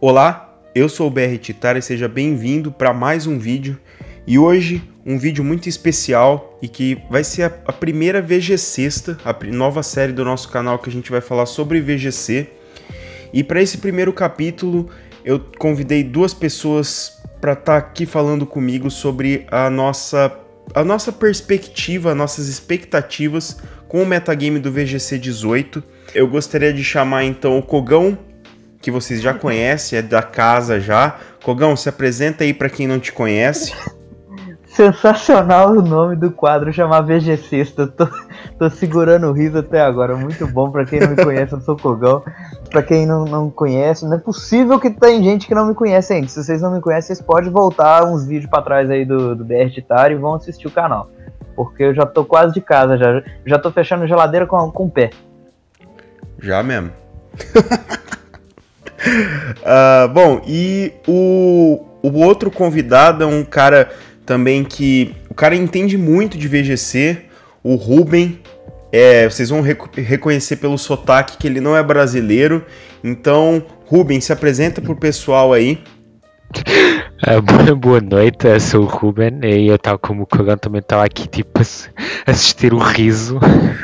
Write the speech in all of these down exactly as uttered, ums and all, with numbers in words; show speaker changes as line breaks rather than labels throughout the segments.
Olá, eu sou o B R Titar e seja bem-vindo para mais um vídeo. E hoje um vídeo muito especial e que vai ser a, a primeira V G Sexta, a nova série do nosso canal que a gente vai falar sobre V G C. E para esse primeiro capítulo eu convidei duas pessoas para estar aqui falando comigo sobre a nossa, a nossa perspectiva, nossas expectativas com o metagame do V G C dezoito. Eu gostaria de chamar então o Cogão, que vocês já conhecem, é da casa já. Cogão, se apresenta aí para quem não te conhece.
Sensacional o nome do quadro, chamar V G Sexta. Tô, tô segurando o riso até agora. Muito bom. Pra quem não me conhece, eu sou o Cogão. Pra quem não, não conhece, não é possível que tem gente que não me conhece ainda. Se vocês não me conhecem, vocês podem voltar uns vídeos pra trás aí do, do B R Titar e vão assistir o canal. Porque eu já tô quase de casa, já, já tô fechando a geladeira com, com o pé.
Já mesmo. uh, bom, e o, o outro convidado é um cara também que... O cara entende muito de V G C, o Ruben. É, vocês vão rec- reconhecer pelo sotaque que ele não é brasileiro. Então, Ruben, se apresenta pro pessoal aí.
Uh, boa, boa noite, eu sou o Ruben e eu, tal como o Cogão, também estava aqui tipo a assistir o riso.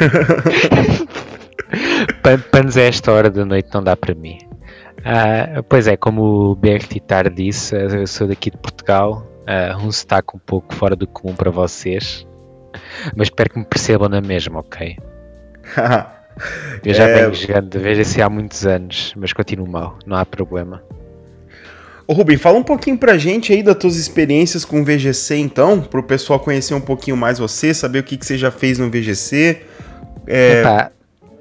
Panos a esta hora da noite não dá para mim. Uh, pois é, como o B R Titar disse, eu sou daqui de Portugal, uh, um sotaque um pouco fora do comum para vocês, mas espero que me percebam na mesma, ok? Eu já
é...
venho jogando V G C há muitos anos, mas continuo mal, não há problema.
Ô Ruben, fala um pouquinho pra gente aí das tuas experiências com o V G C então, pro pessoal conhecer um pouquinho mais você, saber o que, que você já fez no V G C. É...
Epá,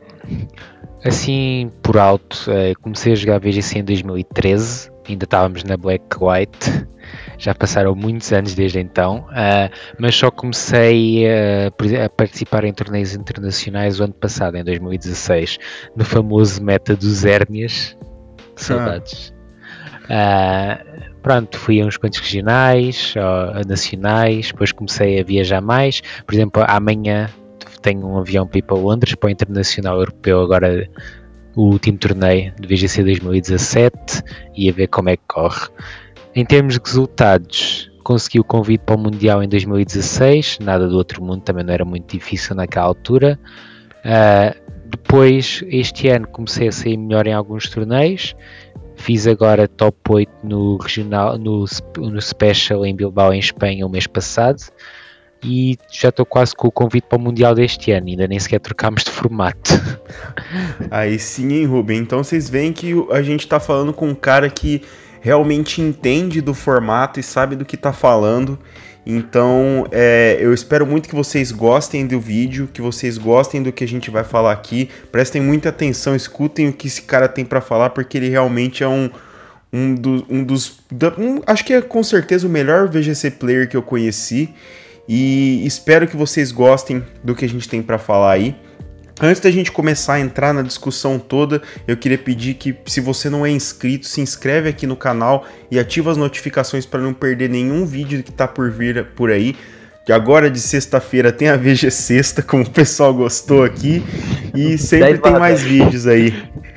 assim, por alto, comecei a jogar V G C em dois mil e treze, ainda estávamos na Black White, já passaram muitos anos desde então, mas só comecei a, a participar em torneios internacionais o ano passado, em dois mil e dezasseis, no famoso meta dos hérnias. Saudades. Ah. Uh, pronto, fui a uns quantos regionais, a nacionais, depois comecei a viajar mais. Por exemplo, amanhã tenho um avião para ir para Londres, para o Internacional Europeu, agora o último torneio de V G C dois mil e dezassete, e a ver como é que corre. Em termos de resultados, consegui o convite para o Mundial em dois mil e dezasseis, nada do outro mundo, também não era muito difícil naquela altura. Uh, depois, este ano, comecei a sair melhor em alguns torneios. Fiz agora top oito no regional, no, no Special em Bilbao, em Espanha, o mês passado. E já estou quase com o convite para o Mundial deste ano, ainda nem sequer trocámos de formato.
Aí sim, hein, Ruben? Então vocês veem que a gente está falando com um cara que realmente entende do formato e sabe do que está falando. Então, é, eu espero muito que vocês gostem do vídeo, que vocês gostem do que a gente vai falar aqui. Prestem muita atenção, escutem o que esse cara tem para falar, porque ele realmente é um, um, do, um dos... Um, acho que é com certeza o melhor V G C player que eu conheci. E espero que vocês gostem do que a gente tem para falar aí. Antes da gente começar a entrar na discussão toda, eu queria pedir que, se você não é inscrito, se inscreve aqui no canal e ativa as notificações para não perder nenhum vídeo que tá por vir por aí. Que agora de sexta-feira tem a V G Sexta, como o pessoal gostou aqui, e sempre tem mais vídeos aí.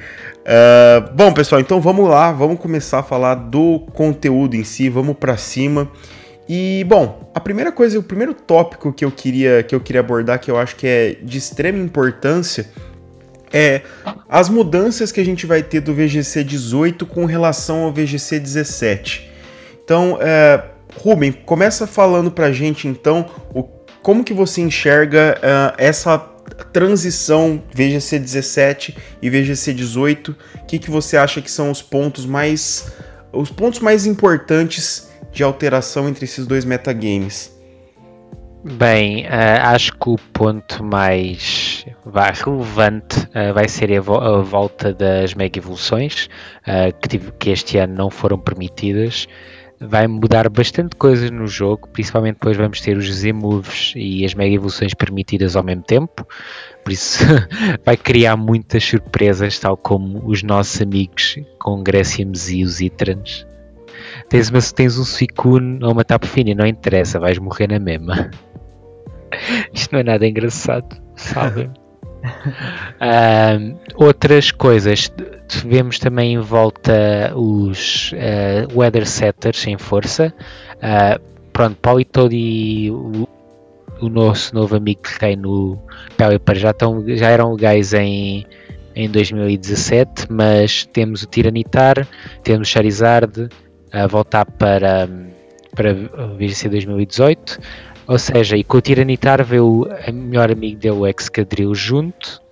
Uh, bom, pessoal, então vamos lá, vamos começar a falar do conteúdo em si, vamos para cima. E, bom, a primeira coisa, o primeiro tópico que eu queria, que eu queria abordar, que eu acho que é de extrema importância, é as mudanças que a gente vai ter do V G C dezoito com relação ao V G C dezessete. Então, é, Ruben, começa falando pra gente, então, o, como que você enxerga uh, essa transição V G C dezessete e V G C dezoito? O que, que você acha que são os pontos mais, os pontos mais importantes de alteração entre esses dois metagames?
Bem, uh, acho que o ponto mais vai, relevante uh, vai ser a, vo- a volta das mega evoluções, uh, que, tive, que este ano não foram permitidas. Vai mudar bastante coisas no jogo, principalmente depois vamos ter os Z-Moves e as mega evoluções permitidas ao mesmo tempo, por isso vai criar muitas surpresas, tal como os nossos amigos com Gréciamos e os Itrans. Tens, mas tens um Suicune ou uma Tapu Fini, não interessa, vais morrer na mesma. Isto não é nada engraçado, sabem? um, outras coisas, vemos também em volta os uh, Weather Setters em força. Uh, pronto, Politoed e o, o nosso novo amigo que tem no Pelipper já, estão, já eram legais em, em dois mil e dezassete, mas temos o Tiranitar, temos o Charizard a voltar para, para o V G C dois mil e dezoito, ou seja, e com o Tiranitar veio o melhor amigo dele, o Excadrill, junto.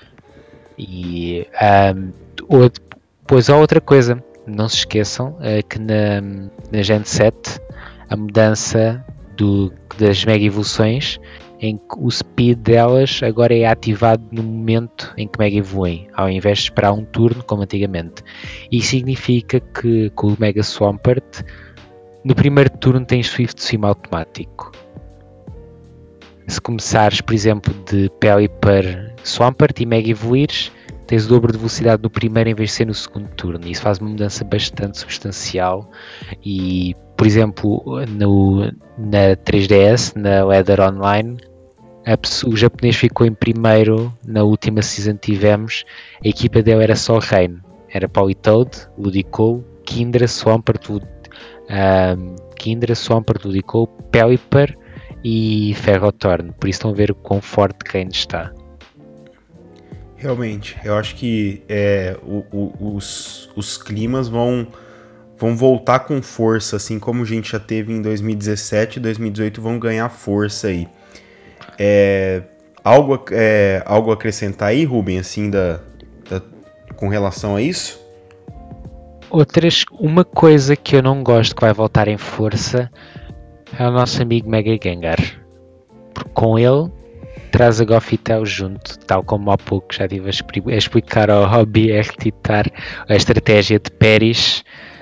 E um, outro, pois há outra coisa, não se esqueçam uh, que na, na Gen sete a mudança do, das Mega Evoluções, em que o speed delas agora é ativado no momento em que Mega evoluem, ao invés de esperar um turno como antigamente. Isso significa que com o Mega Swampert no primeiro turno tens Swift Swim automático. Se começares, por exemplo, de Pelipper Swampert e Mega evoluires, tens o dobro de velocidade no primeiro em vez de ser no segundo turno. Isso faz uma mudança bastante substancial. E, por exemplo, no, na três D S, na Leather Online, a pessoa, o japonês ficou em primeiro na última season que tivemos. A equipa dele era só Rain. Era Politoed, Ludicolo, Kindra, Swampert, Lud, um, Kindra, Swampert, Ludicolo, Pelipper e Ferrothorn. Por isso estão a ver o quão forte Rain está.
Realmente, eu acho que é, o, o, os, os climas vão, vão voltar com força, assim como a gente já teve em dois mil e dezessete e dois mil e dezoito, vão ganhar força aí. É, algo, é, algo a acrescentar aí, Ruben, assim, da, da, com relação a isso?
Outras, uma coisa que eu não gosto que vai voltar em força é o nosso amigo Mega Gengar. Porque com ele traz a Gothitelle junto, tal como há pouco já estive a explicar ao Hobby Ertitar a estratégia de Perish.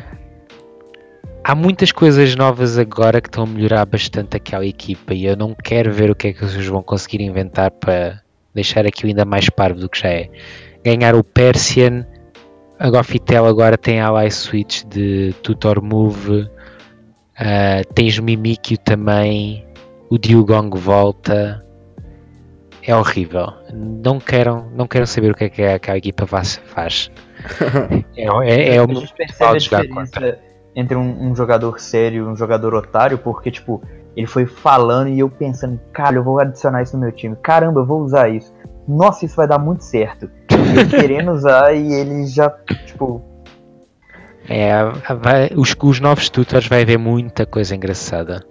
Há muitas coisas novas agora que estão a melhorar bastante aquela equipa e eu não quero ver o que é que eles vão conseguir inventar para deixar aquilo ainda mais parvo do que já é. Ganhar o Persian, a Gothitelle agora tem a Ally Switch de Tutor Move, uh, tens o Mimikyu também, o Dewgong volta. É horrível. Não quero, não quero saber o que é que aquela equipa faz. É, é, é o
a gente percebe a diferença entre um, um jogador sério e um jogador otário, porque, tipo, ele foi falando e eu pensando, cara, eu vou adicionar isso no meu time. Caramba, eu vou usar isso. Nossa, isso vai dar muito certo. Ele querendo usar e ele já, tipo...
É, vai, os, os novos tutors vai haver muita coisa engraçada.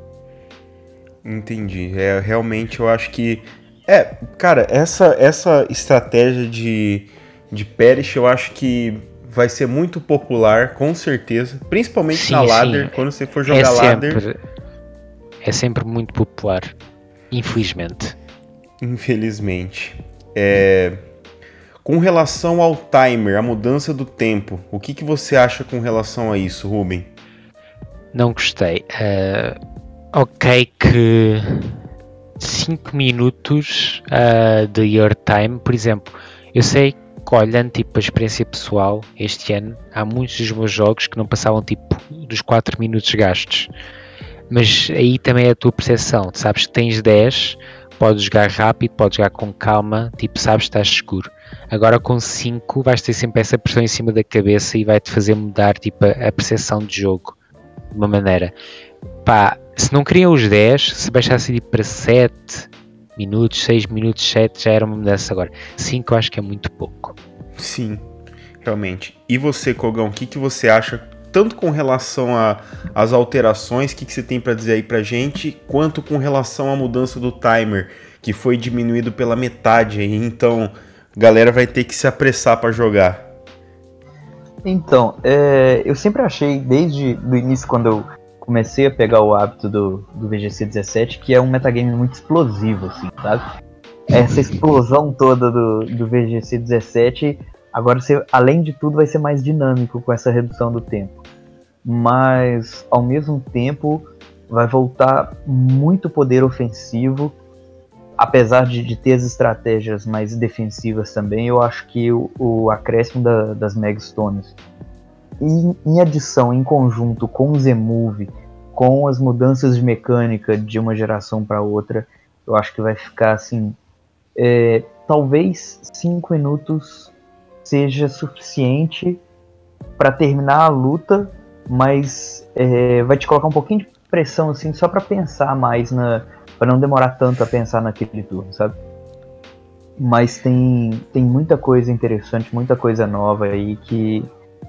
Entendi. É, realmente eu acho que... É, cara, essa, essa estratégia de, de Perish eu acho que vai ser muito popular, com certeza. Principalmente sim, na ladder, sim. Quando você for jogar é
sempre,
ladder.
É sempre muito popular, infelizmente.
Infelizmente. É, com relação ao timer, a mudança do tempo, o que, que você acha com relação a isso, Ruben?
Não gostei. Uh, ok que... cinco minutos uh, de your time, por exemplo, eu sei que olhando tipo a experiência pessoal este ano, há muitos dos meus jogos que não passavam tipo dos quatro minutos gastos, mas aí também é a tua percepção, tu sabes que tens dez, podes jogar rápido, podes jogar com calma, tipo sabes que estás seguro. Agora com cinco vais ter sempre essa pressão em cima da cabeça e vai-te fazer mudar tipo a, a percepção de jogo de uma maneira. Pá, se não queriam os dez, se baixasse tipo para sete minutos, seis minutos, sete, já era uma mudança agora. cinco eu acho que é muito pouco.
Sim, realmente. E você, Kogão, o que, que você acha, tanto com relação às alterações, o que, que você tem para dizer aí pra gente, quanto com relação à mudança do timer, que foi diminuído pela metade aí, então a galera vai ter que se apressar para jogar.
Então, é, eu sempre achei, desde o início, quando eu comecei a pegar o hábito do, do V G C dezessete, que é um metagame muito explosivo, assim, sabe? Essa explosão toda do, do V G C dezessete, agora, você, além de tudo, vai ser mais dinâmico com essa redução do tempo. Mas, ao mesmo tempo, vai voltar muito poder ofensivo, apesar de, de ter as estratégias mais defensivas também. Eu acho que o, o acréscimo da, das Megastones, Em, em adição, em conjunto com o Z-Move, com as mudanças de mecânica de uma geração para outra, eu acho que vai ficar assim, é, talvez cinco minutos seja suficiente para terminar a luta, mas é, vai te colocar um pouquinho de pressão assim, só para pensar mais na, para não demorar tanto a pensar naquele turno, sabe? Mas tem, tem muita coisa interessante, muita coisa nova aí que,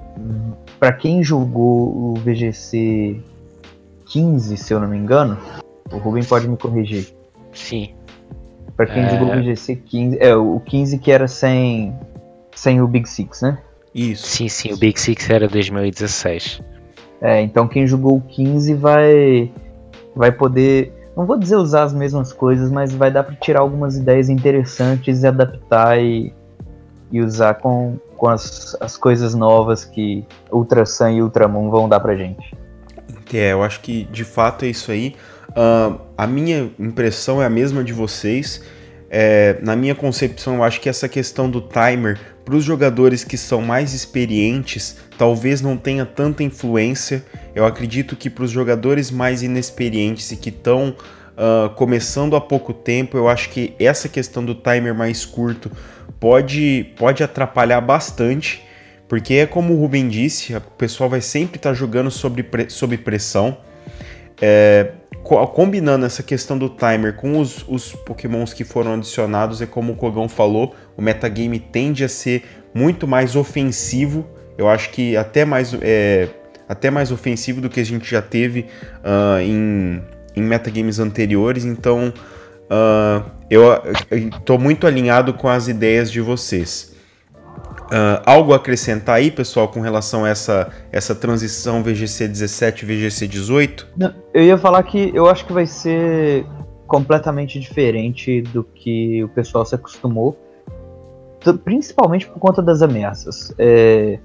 para quem jogou o V G C quinze, se eu não me engano, o Rubem pode me corrigir.
Sim.
Para quem
É...
jogou o V G C quinze, é o quinze que era sem, sem o Big Six, né?
Isso.
Sim, sim, o Big Six era dois mil e dezesseis.
É, então quem jogou o quinze vai, vai poder, não vou dizer usar as mesmas coisas, mas vai dar para tirar algumas ideias interessantes e adaptar e, e usar com, com as, as coisas novas que Ultra Sun e Ultramon vão dar pra gente.
É, eu acho que de fato é isso aí. Uh, a minha impressão é a mesma de vocês. É, na minha concepção, eu acho que essa questão do timer para os jogadores que são mais experientes talvez não tenha tanta influência. Eu acredito que para os jogadores mais inexperientes e que estão uh, começando há pouco tempo, eu acho que essa questão do timer mais curto pode, pode atrapalhar bastante, porque é como o Rubem disse, o pessoal vai sempre estar tá jogando sob, sob pressão. É, combinando essa questão do timer com os, os pokémons que foram adicionados, é como o Kogão falou, o metagame tende a ser muito mais ofensivo, eu acho que até mais, é, até mais ofensivo do que a gente já teve uh, em, em metagames anteriores, então uh, eu estou muito alinhado com as ideias de vocês. Uh, algo a acrescentar aí, pessoal, com relação a essa, essa transição V G C dezessete e V G C dezoito?
Não, eu ia falar que eu acho que vai ser completamente diferente do que o pessoal se acostumou, principalmente por conta das ameaças. É,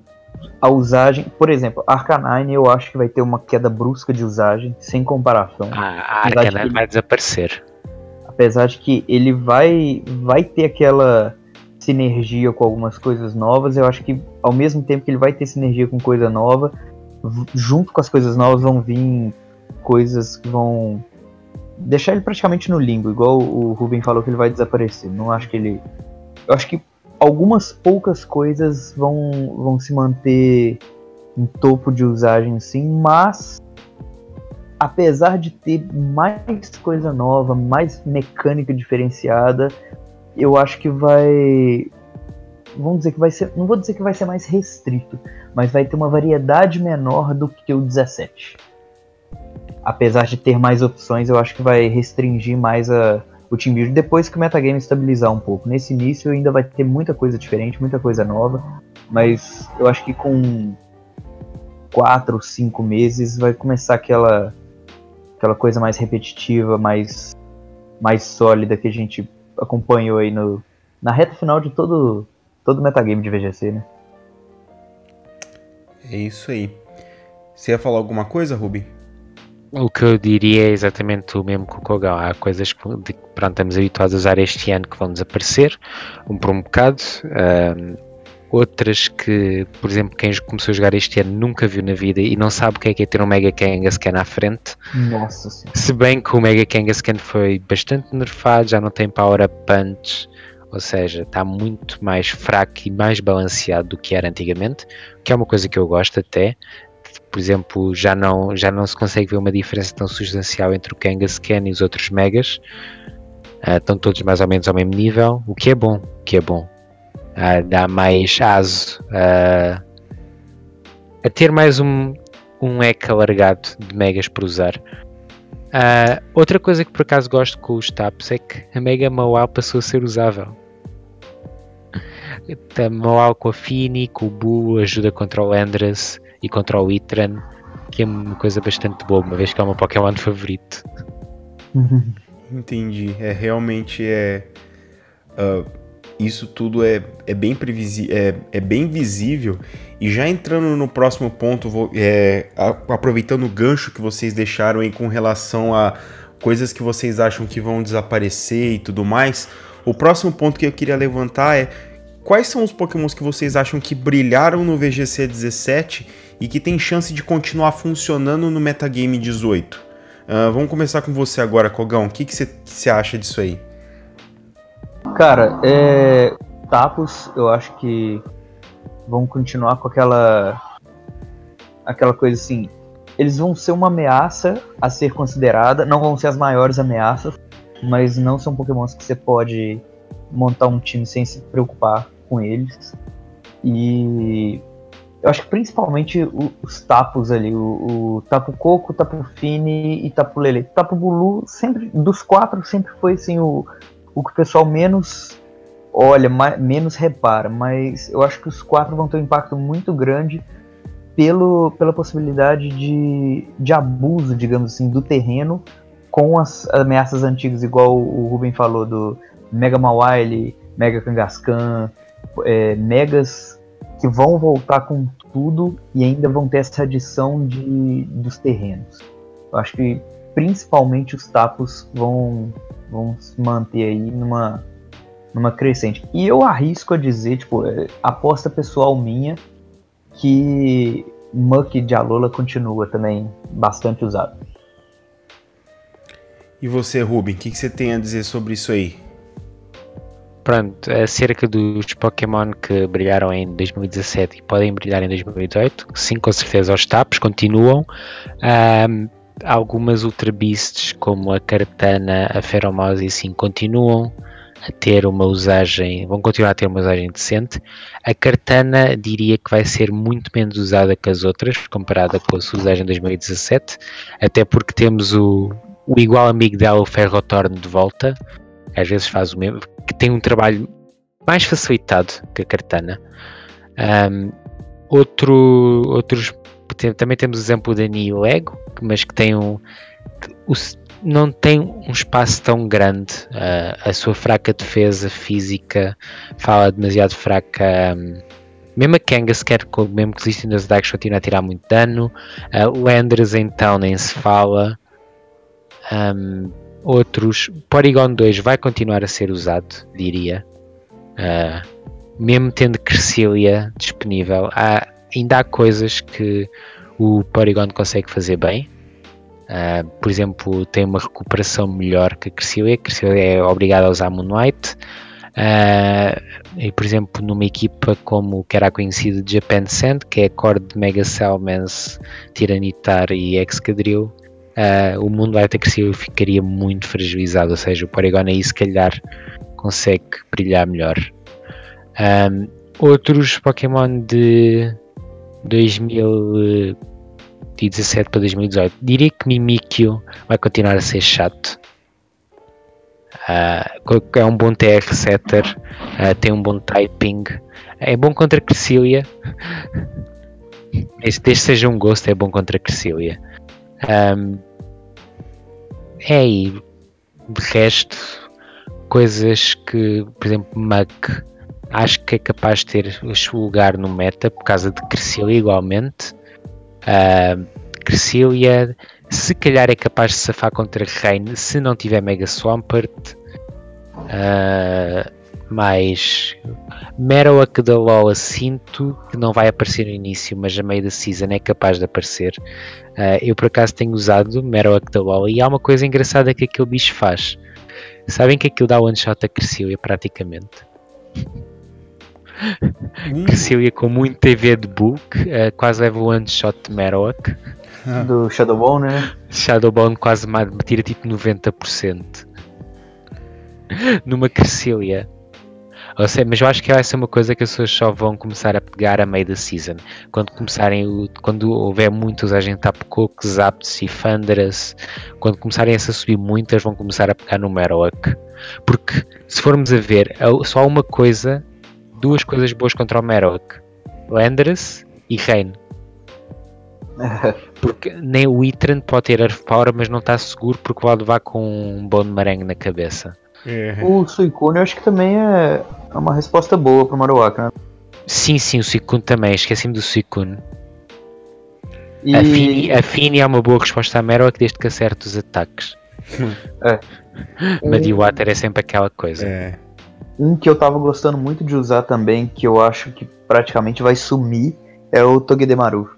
a usagem, por exemplo, Arcanine eu acho que vai ter uma queda brusca de usagem, sem comparação.
Ah, a Arcanine ele, vai desaparecer.
Apesar de que ele vai, vai ter aquela sinergia com algumas coisas novas, eu acho que ao mesmo tempo que ele vai ter sinergia com coisa nova, junto com as coisas novas vão vir coisas que vão deixar ele praticamente no limbo, igual o Rubem falou que ele vai desaparecer. Não acho que ele... Eu acho que algumas poucas coisas vão, vão se manter em topo de usagem sim, mas apesar de ter mais coisa nova, mais mecânica diferenciada, eu acho que vai, vamos dizer que vai ser, não vou dizer que vai ser mais restrito, mas vai ter uma variedade menor do que o dezessete. Apesar de ter mais opções, eu acho que vai restringir mais a, o team build depois que o metagame estabilizar um pouco. Nesse início ainda vai ter muita coisa diferente, muita coisa nova, mas eu acho que com quatro ou cinco meses vai começar aquela, aquela coisa mais repetitiva, mais, mais sólida que a gente acompanhou aí no, na reta final de todo todo metagame de V G C, né?
É isso aí. Você ia falar alguma coisa, Ruby?
O que eu diria é exatamente o mesmo que o Kogão. Há coisas que de, pronto, estamos habituados a usar este ano que vão desaparecer, um por um bocado. Um, outras que, por exemplo, quem começou a jogar este ano nunca viu na vida e não sabe o que é que é ter um Mega Kangaskhan à frente.
Nossa Senhora.
Se bem que o Mega Kangaskhan foi bastante nerfado, já não tem Power Up Punch, ou seja, está muito mais fraco e mais balanceado do que era antigamente, que é uma coisa que eu gosto até. Por exemplo, já não, já não se consegue ver uma diferença tão substancial entre o Kangaskhan e os outros Megas. Uh, estão todos mais ou menos ao mesmo nível, o que é bom, o que é bom. Uh, dá mais aso uh, a ter mais um, um eco alargado de Megas para usar. Uh, outra coisa que por acaso gosto com os Taps é que a Mega Mawile passou a ser usável. A Mawile com a Fini, com o Boo, ajuda contra o Landorus e contra o Itran, que é uma coisa bastante boa, uma vez que é o meu Pokémon favorito.
Entendi, é realmente é uh, isso tudo é, é, bem previsi- é, é bem visível. E já entrando no próximo ponto, vou, é, a, aproveitando o gancho que vocês deixaram aí com relação a coisas que vocês acham que vão desaparecer e tudo mais, o próximo ponto que eu queria levantar é quais são os Pokémons que vocês acham que brilharam no V G C dezessete e que tem chance de continuar funcionando no metagame dezoito? Uh, vamos começar com você agora, Kogão. O que você acha disso aí?
Cara, é... Tapos, eu acho que vão continuar com aquela aquela coisa assim, eles vão ser uma ameaça a ser considerada, não vão ser as maiores ameaças, mas não são pokémons que você pode montar um time sem se preocupar com eles. E eu acho que principalmente o, os Tapos ali, o, o Tapu Koko, Tapu Fini e Tapu Lele. Tapu Bulu, sempre, dos quatro, sempre foi assim, o, o que o pessoal menos olha, mais, menos repara, mas eu acho que os quatro vão ter um impacto muito grande pelo, pela possibilidade de, de abuso, digamos assim, do terreno com as ameaças antigas, igual o Ruben falou, do Mega Mawile, Mega Kangaskhan, é, Megas que vão voltar com tudo e ainda vão ter essa adição de, dos terrenos. Eu acho que principalmente os Tapos vão, vão se manter aí numa, numa crescente. E eu arrisco a dizer, tipo, é, aposta pessoal minha, que Muck de Alola continua também bastante usado.
E você, Ruben, o que, que você tem a dizer sobre isso aí?
Pronto, acerca dos Pokémon que brilharam em dois mil e dezassete e podem brilhar em dois mil e dezoito, sim, com certeza os Tapos continuam. Um, algumas Ultra Beasts, como a Kartana, a Feromose, sim, continuam a ter uma usagem, vão continuar a ter uma usagem decente. A Kartana diria que vai ser muito menos usada que as outras, comparada com a sua usagem em dois mil e dezassete, até porque temos o, o igual amigo dela, o Ferrothorn, de volta. Às vezes faz o mesmo, que tem um trabalho mais facilitado que a Kartana. Um, outro, outros, tem, também temos o exemplo da Nihilego, mas que tem um, o, não tem um espaço tão grande. Uh, a sua fraca defesa física fala demasiado fraca. Um, mesmo a Kangaskhan, mesmo que existem nas attacks, continua a tirar muito dano. Uh, Landers então nem se fala. Um, Outros, Porygon dois vai continuar a ser usado, diria, uh, mesmo tendo Cresselia disponível. Há, ainda há coisas que o Porygon consegue fazer bem, uh, por exemplo, tem uma recuperação melhor que a Cresselia. A Cresselia é obrigada a usar Moonlight, uh, e por exemplo numa equipa como que era conhecido de Japan Sand, que é a core de Mega Cellmans, Tiranitar e Excadrill. Uh, o mundo vai ter crescido e ficaria muito fragilizado, ou seja, o Porygon aí se calhar consegue brilhar melhor. Um, outros Pokémon de dois mil e dezassete para dois mil e dezoito, diria que Mimikyu vai continuar a ser chato. Uh, é um bom T R setter, uh, tem um bom typing, é bom contra Cresselia. Desde que seja um Ghost, é bom contra Cresselia. Um, é aí, de resto, coisas que, por exemplo, Muk, acho que é capaz de ter o seu lugar no meta por causa de Cresselia igualmente. Uh, Cresselia, se calhar é capaz de safar contra Rain se não tiver Mega Swampert. Uh, mas Marowak da Lola sinto que não vai aparecer no início, mas a meio da season é capaz de aparecer. Uh, eu por acaso tenho usado Marowak da Lola e há uma coisa engraçada que aquele bicho faz. Sabem que aquilo dá one shot a Cresselia praticamente? Hum. Cresselia com muito T V de book, uh, quase leva o one shot de Marowak.
Ah. Do Shadowbone, né?
Shadowbone quase tira tipo noventa por cento numa Cresselia. Ou seja, mas eu acho que vai ser uma coisa que as pessoas só vão começar a pegar a meio da season. Quando começarem, o, quando houver muita usagem de Tapu Koko, Zapdos e Thundurus, quando começarem a subir muitas, vão começar a pegar no Marowak. Porque se formos a ver, só há uma coisa, duas coisas boas contra o Marowak: Landorus e Rain. Porque nem o Itran pode ter Earth Power, mas não está seguro porque vai levar com um Bone Merengue na cabeça.
O Suicune eu acho que também é uma resposta boa para o Marowak, né?
Sim, sim, o Suicune também, esqueci-me do Suicune. E... A, Fini, a Fini é uma boa resposta à Marowak desde que acerte os ataques.
É.
Muddywater é sempre aquela coisa.
É.
Um que eu tava gostando muito de usar também, que eu acho que praticamente vai sumir, é o Togedemaru.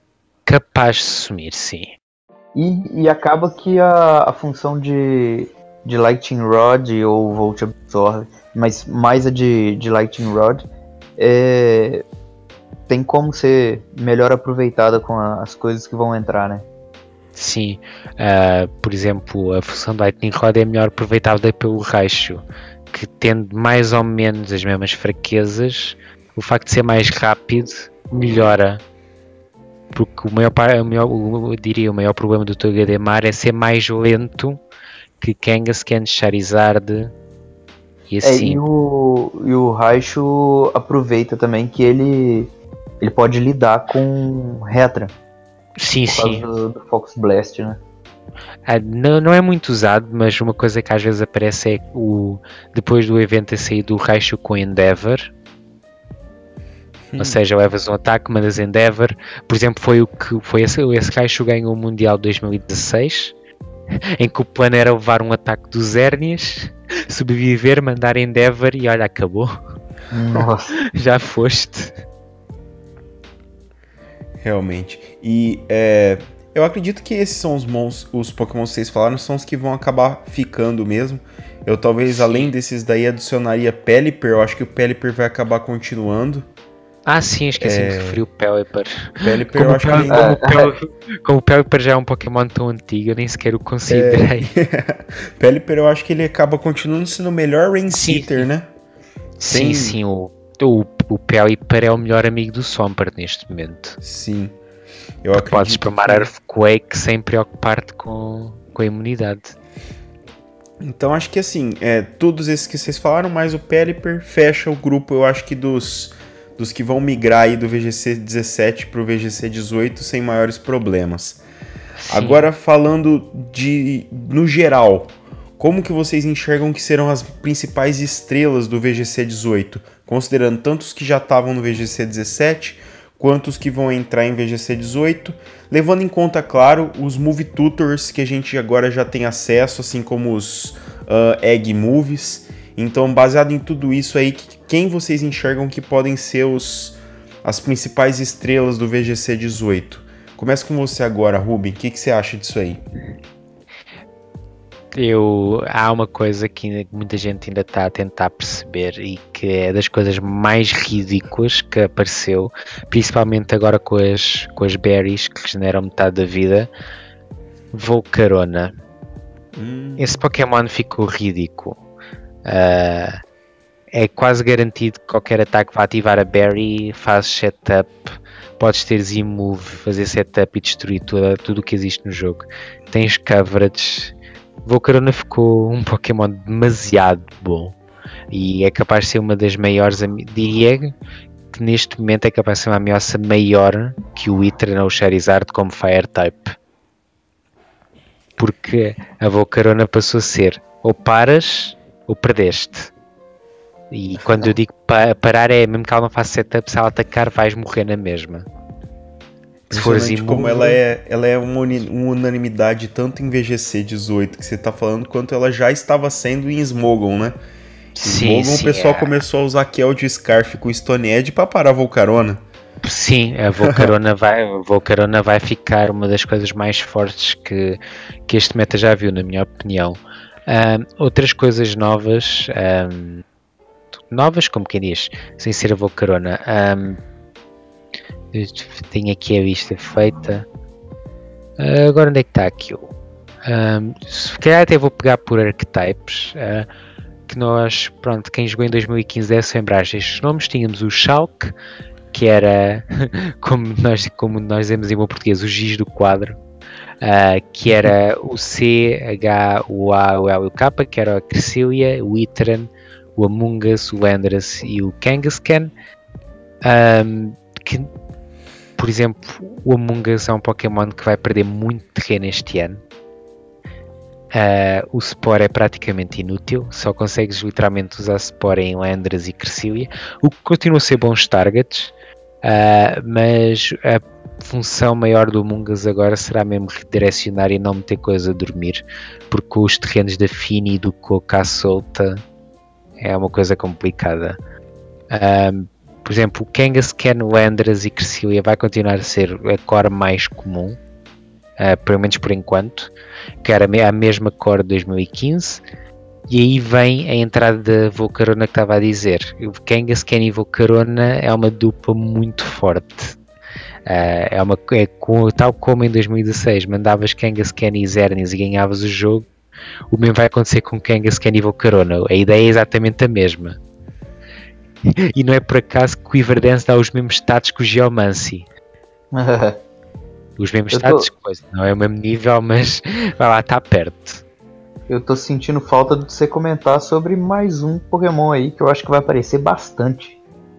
Capaz de sumir, sim.
E, e acaba que a, a função de de Lightning Rod ou Volt Absorb, mas mais a de, de Lightning Rod, é, tem como ser melhor aproveitada com a, as coisas que vão entrar, né?
Sim, uh, por exemplo, a função do Lightning Rod é melhor aproveitada pelo Raichu, que tendo mais ou menos as mesmas fraquezas, o facto de ser mais rápido melhora. Porque o maior, o maior, eu diria, o maior problema do Togedemar é ser mais lento que Kangaskhan, Charizard e assim.
É, e o, e o Raichu aproveita também que ele, ele pode lidar com Retra.
Sim,
por causa
sim.
Do, do Fox Blast, né?
Ah, não, não é muito usado, mas uma coisa que às vezes aparece é o, depois do evento a sair do Raichu com Endeavor. Hum. Ou seja, levas um ataque, mandas Endeavor. Por exemplo, foi o que foi esse, esse Raichu ganhou o Mundial de dois mil e dezasseis, em que o plano era levar um ataque dos Hernias, sobreviver, mandar Endeavor e olha, acabou.
Nossa.
Já foste.
Realmente. E é, eu acredito que esses são os, mons, os Pokémon que vocês falaram, são os que vão acabar ficando mesmo. Eu talvez, sim, além desses daí, adicionaria Pelipper. Eu acho que o Pelipper vai acabar continuando.
Ah, sim, esqueci é... de referir o Pelipper.
Pelipper,
como
eu acho
Pel-
que...
Como, é. Pel- como o Pelipper já é um Pokémon tão antigo, eu nem sequer o considerei.
É... Pelipper, eu acho que ele acaba continuando sendo o melhor Rain-Seeter, né?
Sim, Sem... sim, o, o, o Pelipper é o melhor amigo do Swampert neste momento.
Sim. Eu acredito
podes spamar
que...
Earthquake sem preocupar-te com, com a imunidade.
Então acho que assim, é, todos esses que vocês falaram, mais o Pelipper, fecha o grupo, eu acho que dos, dos que vão migrar aí do V G C dezessete pro V G C dezoito sem maiores problemas. Sim. Agora falando de, no geral, como que vocês enxergam que serão as principais estrelas do V G C dezoito? Considerando tanto os que já estavam no V G C dezessete, quanto os que vão entrar em V G C dezoito, levando em conta, claro, os Move Tutors que a gente agora já tem acesso, assim como os uh, Egg Moves. Então, baseado em tudo isso aí, quem vocês enxergam que podem ser os, as principais estrelas do V G C dezoito? Começa com você agora, Ruben. O que, que você acha disso aí?
Eu, há uma coisa que muita gente ainda está a tentar perceber e que é das coisas mais ridículas que apareceu, principalmente agora com as, com as berries que regeneram metade da vida. Volcarona. Hum. Esse Pokémon ficou ridículo. Uh, é quase garantido que qualquer ataque vai ativar a berry, faz setup, podes ter Z-Move, fazer setup e destruir tudo, tudo o que existe no jogo. Tens coverage. Volcarona ficou um Pokémon demasiado bom e é capaz de ser uma das maiores, diria que neste momento é capaz de ser uma ameaça maior que o Heatran ou o Charizard como Fire Type, porque a Volcarona passou a ser ou paras ou perdeste, e quando eu digo pa- parar é mesmo que ela não faça setup, se ela atacar vais morrer na mesma.
Se for assim, como ela é, ela é uma, uni, uma unanimidade tanto em V G C dezoito que você tá falando, quanto ela já estava sendo em Smogon, né? Sim, Smogon, sim, o pessoal é. começou a usar Kel de Scarf com Stone Edge pra parar a Volcarona.
Sim, a Volcarona vai, a Volcarona vai ficar uma das coisas mais fortes que, que este meta já viu, na minha opinião. Um, outras coisas novas, um, novas como quem diz, sem ser a Volcarona. Um, tenho aqui a lista feita. Uh, agora onde é que está aquilo? Um, se calhar até vou pegar por archetypes. Uh, que nós, pronto, quem jogou em dois mil e quinze deve se lembrar destes nomes. Tínhamos o Shulk, que era, como nós, como nós dizemos em bom português, o giz do quadro. Uh, que era o C, H, o A, o L e o K, que era a Cresselia, o Heatran, o Amoonguss, o Landorus e o Kangaskhan. Um, que, por exemplo, o Amoonguss é um Pokémon que vai perder muito terreno este ano. Uh, o Spore é praticamente inútil, só consegues literalmente usar Spore em Landorus e Cresselia, o que continua a ser bons targets, uh, mas a função maior do Amoonguss agora será mesmo redirecionar e não meter coisa a dormir, porque os terrenos da Fini e do Coca solta é uma coisa complicada. Um, por exemplo, o Kangaskhan, Landorus e Cresselia vai continuar a ser a core mais comum, uh, pelo menos por enquanto, que era a mesma cor de dois mil e quinze. E aí vem a entrada da Volcarona que estava a dizer. O Kangaskhan e Volcarona é uma dupla muito forte. Uh, é uma, é, tal como em dois mil e dezasseis mandavas Kangaskhan e Xerneas e ganhavas o jogo, o mesmo vai acontecer com Kangaskhan e Volcarona. A ideia é exatamente a mesma. E não é por acaso que o Iverdance dá os mesmos status que o Geomancy. Os mesmos status, tô... não é o mesmo nível, mas vai lá, está perto.
Eu tô sentindo falta de você comentar sobre mais um Pokémon aí que eu acho que vai aparecer bastante.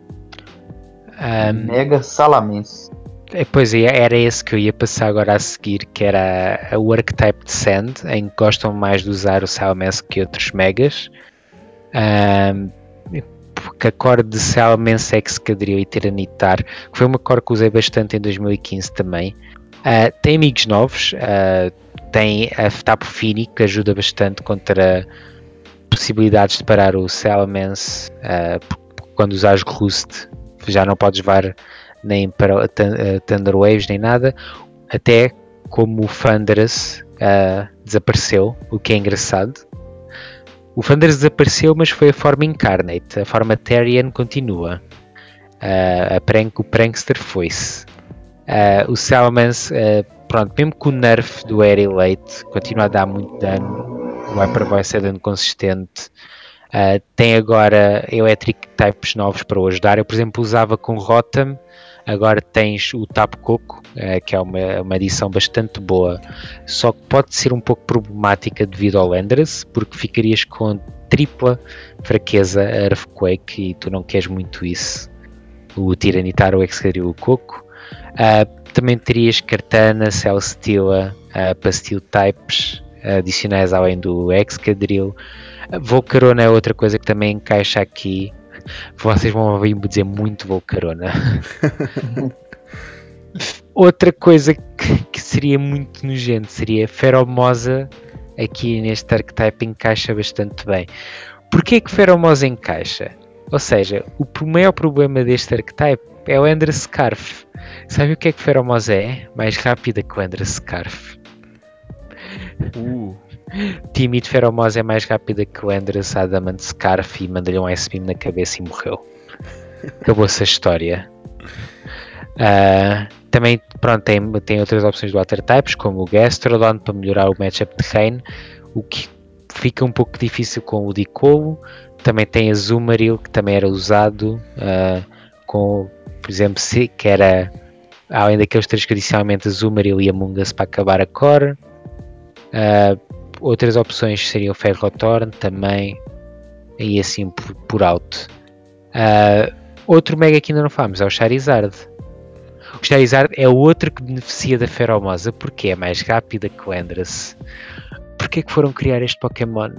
Um... Mega Salamence.
É, pois é, era esse que eu ia passar agora a seguir, que era o Archetype de Sand, em que gostam mais de usar o Salamence que outros Megas. Um... Porque a core de Salamence, Excadrill e Tiranitar, que foi uma core que usei bastante em dois mil e quinze também. Uh, tem amigos novos, uh, tem a Tapu Fini, que ajuda bastante contra possibilidades de parar o Salamence. Uh, quando usares Roost, já não podes levar nem para uh, Thunder Waves nem nada. Até como o Thunderous uh, desapareceu, o que é engraçado. O Thunderous desapareceu, mas foi a forma Incarnate. A forma Therian continua. Uh, a prank, o Prankster foi-se. Uh, o Salamence, uh, pronto, mesmo com o nerf do Air Elite, continua a dar muito dano. Vai para vai ser dano consistente. Uh, tem agora Electric Types novos para o ajudar. Eu, por exemplo, usava com Rotom. Agora tens o Tapu Koko, uh, que é uma, uma adição bastante boa, só que pode ser um pouco problemática devido ao Landorus, porque ficarias com tripla fraqueza a Earthquake e tu não queres muito isso. O Tiranitar, o Excadrill, o Koko. Uh, também terias Kartana, Celesteela, uh, para Steel Types uh, adicionais além do Excadrill. Uh, Volcarona é outra coisa que também encaixa aqui. Vocês vão ouvir-me dizer muito Volcarona. Outra coisa que, que seria muito nojento seria Feromosa. Aqui neste archetype encaixa bastante bem. Porquê que Feromosa encaixa? Ou seja, o maior problema deste archetype é o Ender Scarf. Sabe o que é que Feromosa é? Mais rápida que o Ender Scarf. Uh. Timid Feromosa é mais rápida que o Endress Adamant Scarf e manda-lhe um Ice Beam na cabeça e morreu. Acabou-se a história. Uh, também, pronto, tem, tem outras opções do Water Types, como o Gastrodon para melhorar o matchup de Rain, o que fica um pouco difícil com o Dicolo. Também tem a Zumaril, que também era usado uh, com, por exemplo, se, que era, além daqueles três que adicionalmente a Zumaril e a Mungus para acabar a core. Uh, outras opções seriam o Ferrothorn também, e assim por, por alto. Uh, outro Mega que ainda não falamos é o Charizard. O Charizard é o outro que beneficia da Feromosa, porque é mais rápida que o Endress. Porquê que foram criar este Pokémon?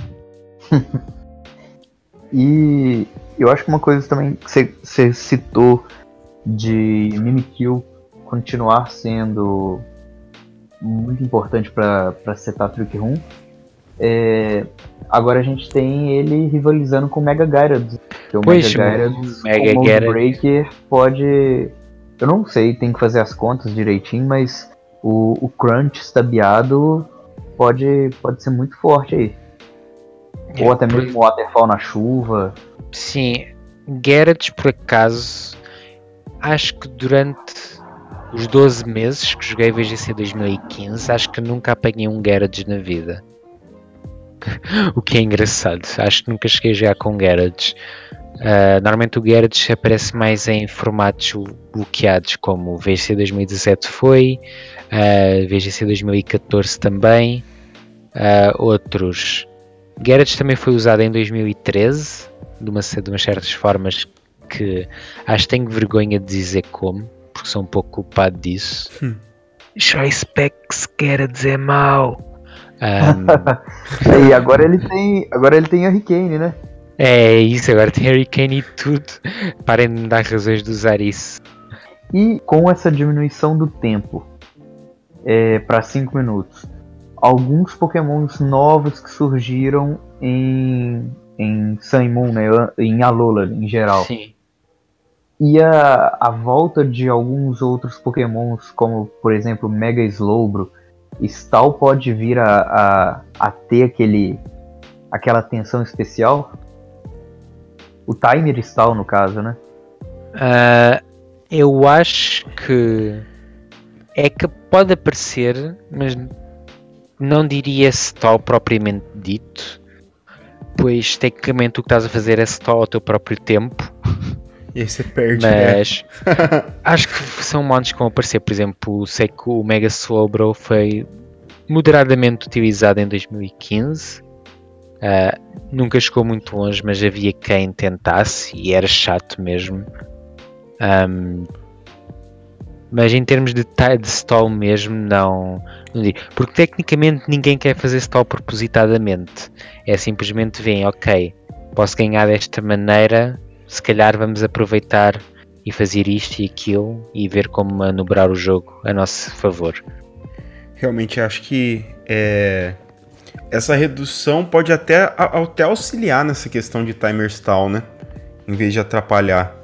E eu acho que uma coisa também que você, você citou de Mimikyu continuar sendo muito importante para setar Trick Room. É, agora a gente tem ele rivalizando com o Mega Gyarados. Que o
pois,
Mega Gyarados
Mega
com o Mode Breaker pode... Eu não sei, tem que fazer as contas direitinho, mas o, o Crunch estabeado pode, pode ser muito forte aí. É, Ou até mesmo o por... Waterfall na chuva.
Sim, Gyarados por acaso, acho que durante os doze meses que joguei V G C dois mil e quinze, acho que nunca apanhei um Gyarados na vida. O que é engraçado, acho que nunca cheguei a jogar com Gyarados. Uh, normalmente o Gyarados aparece mais em formatos bloqueados, como o V G C dois mil e dezassete foi, uh, V G C dois mil e catorze também, uh, outros. Gyarados também foi usado em dois mil e treze, de, uma, de umas certas formas que acho que tenho vergonha de dizer como, porque sou um pouco culpado disso. Hum. Choice Specs Gyarados é mau.
Um... e agora ele tem, agora ele tem Hurricane, né?
É isso, agora tem Hurricane e tudo. Parem de me dar razões de usar isso.
E com essa diminuição do tempo é, para cinco minutos, alguns Pokémons novos que surgiram em, em Sun e Moon, né, em Alola em geral.
Sim.
E a, a volta de alguns outros pokémons, como por exemplo Mega Slowbro, Stall pode vir a, a, a ter aquele, aquela atenção especial? O Timer Stall, no caso, né?
Uh, eu acho que é que pode aparecer, mas não diria stall propriamente dito, pois tecnicamente o que estás a fazer é stall ao teu próprio tempo.
E aí você perde,
mas
né?
Acho que são mods que vão aparecer. Por exemplo, sei que o Mega Slowbro foi moderadamente utilizado em dois mil e quinze. Uh, nunca chegou muito longe, mas havia quem tentasse e era chato mesmo. Um, mas em termos de, de stall mesmo, não, não digo. Porque tecnicamente ninguém quer fazer stall propositadamente. É simplesmente vem, ok, posso ganhar desta maneira, se calhar vamos aproveitar e fazer isto e aquilo e ver como manobrar o jogo a nosso favor.
Realmente acho que é, essa redução pode até, até auxiliar nessa questão de timer stall, né? Em vez de atrapalhar.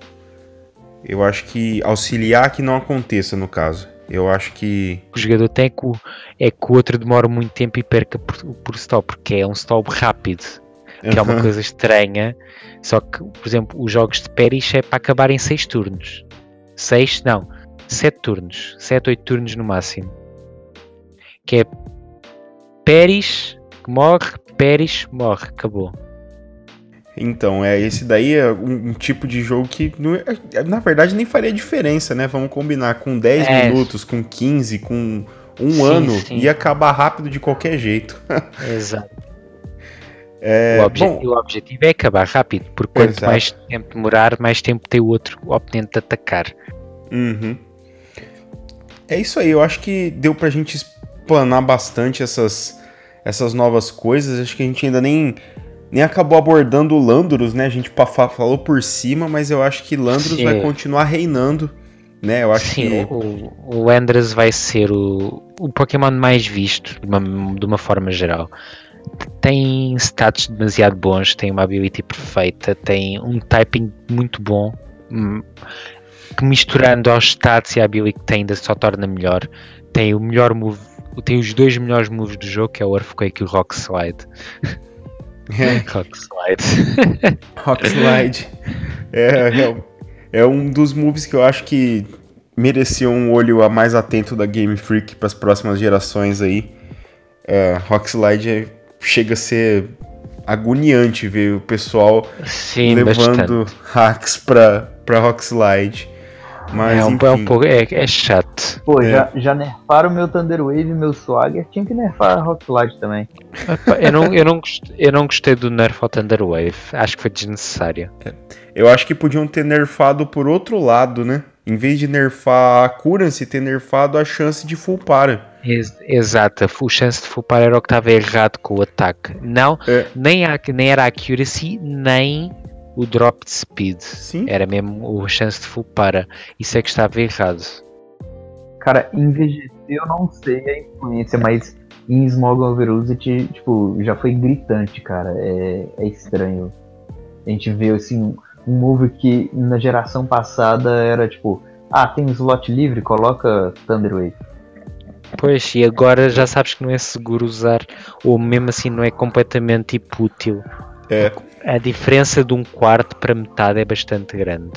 Eu acho que auxiliar que não aconteça, no caso. Eu acho que...
O jogador tem que o, é que o outro demora muito tempo e perca por, por stall, porque é um stall rápido. Que uhum. É uma coisa estranha. Só que, por exemplo, os jogos de Perish é para acabar em seis turnos. seis, não. sete turnos. sete, oito turnos no máximo. Que é Perish, morre, Perish, morre. Acabou.
Então, é, esse daí é um, um tipo de jogo que, na verdade, nem faria diferença, né? Vamos combinar, com dez é. minutos, com quinze, com um sim, ano, sim. ia acabar rápido de qualquer jeito.
Exato.
É,
o, obje-
bom,
o objetivo é acabar rápido, porque quanto
exato.
mais tempo demorar, mais tempo tem o outro oponente de atacar.
Uhum. É isso aí, eu acho que deu pra gente explanar bastante essas, essas novas coisas. Acho que a gente ainda nem... Nem acabou abordando o Landorus, né? A gente falou por cima, mas eu acho que Landorus Sim. vai continuar reinando, né? Eu acho
Sim,
que...
o, o Landorus vai ser o, o Pokémon mais visto, de uma, de uma forma geral. Tem stats demasiado bons, tem uma ability perfeita, tem um typing muito bom, que misturando aos stats e a ability que tem ainda só torna melhor. Tem o melhor move, tem os dois melhores moves do jogo, que é o Earthquake e o Rock Slide. Rock Slide.
Rock Slide. É, é, é um dos moves que eu acho que merecia um olho a mais atento da Game Freak para as próximas gerações aí. É, Rock Slide é, chega a ser agoniante ver o pessoal
Sim,
levando
bastante.
hacks para para Rock Slide. Mas,
é, um,
enfim.
é um pouco é, é chato.
Pô,
é.
já, já nerfaram meu Thunder Wave e meu Swagger, tinha que nerfar a Rock Slide também.
Eu não, eu, não gostei, eu não gostei do nerf ao Thunder Wave, acho que foi desnecessário.
É. Eu acho que podiam ter nerfado por outro lado, né? Em vez de nerfar a accuracy, ter nerfado a chance de full para.
Ex- exato, a chance de full para era o que estava errado com o ataque. Não,
é.
nem, a, nem era a accuracy, nem o drop de speed.
Sim.
Era mesmo a chance de full para. Isso é que estava errado.
Cara, em V G C eu não sei a influência, mas em Smog Overusage, tipo, já foi gritante, cara. É, é estranho. A gente vê, assim, um move que na geração passada era tipo, ah, tem um slot livre, coloca Thunder Wave.
Pois, e agora já sabes que não é seguro usar, ou mesmo assim não é completamente tipo, útil.
É.
A diferença de um quarto para metade é bastante grande.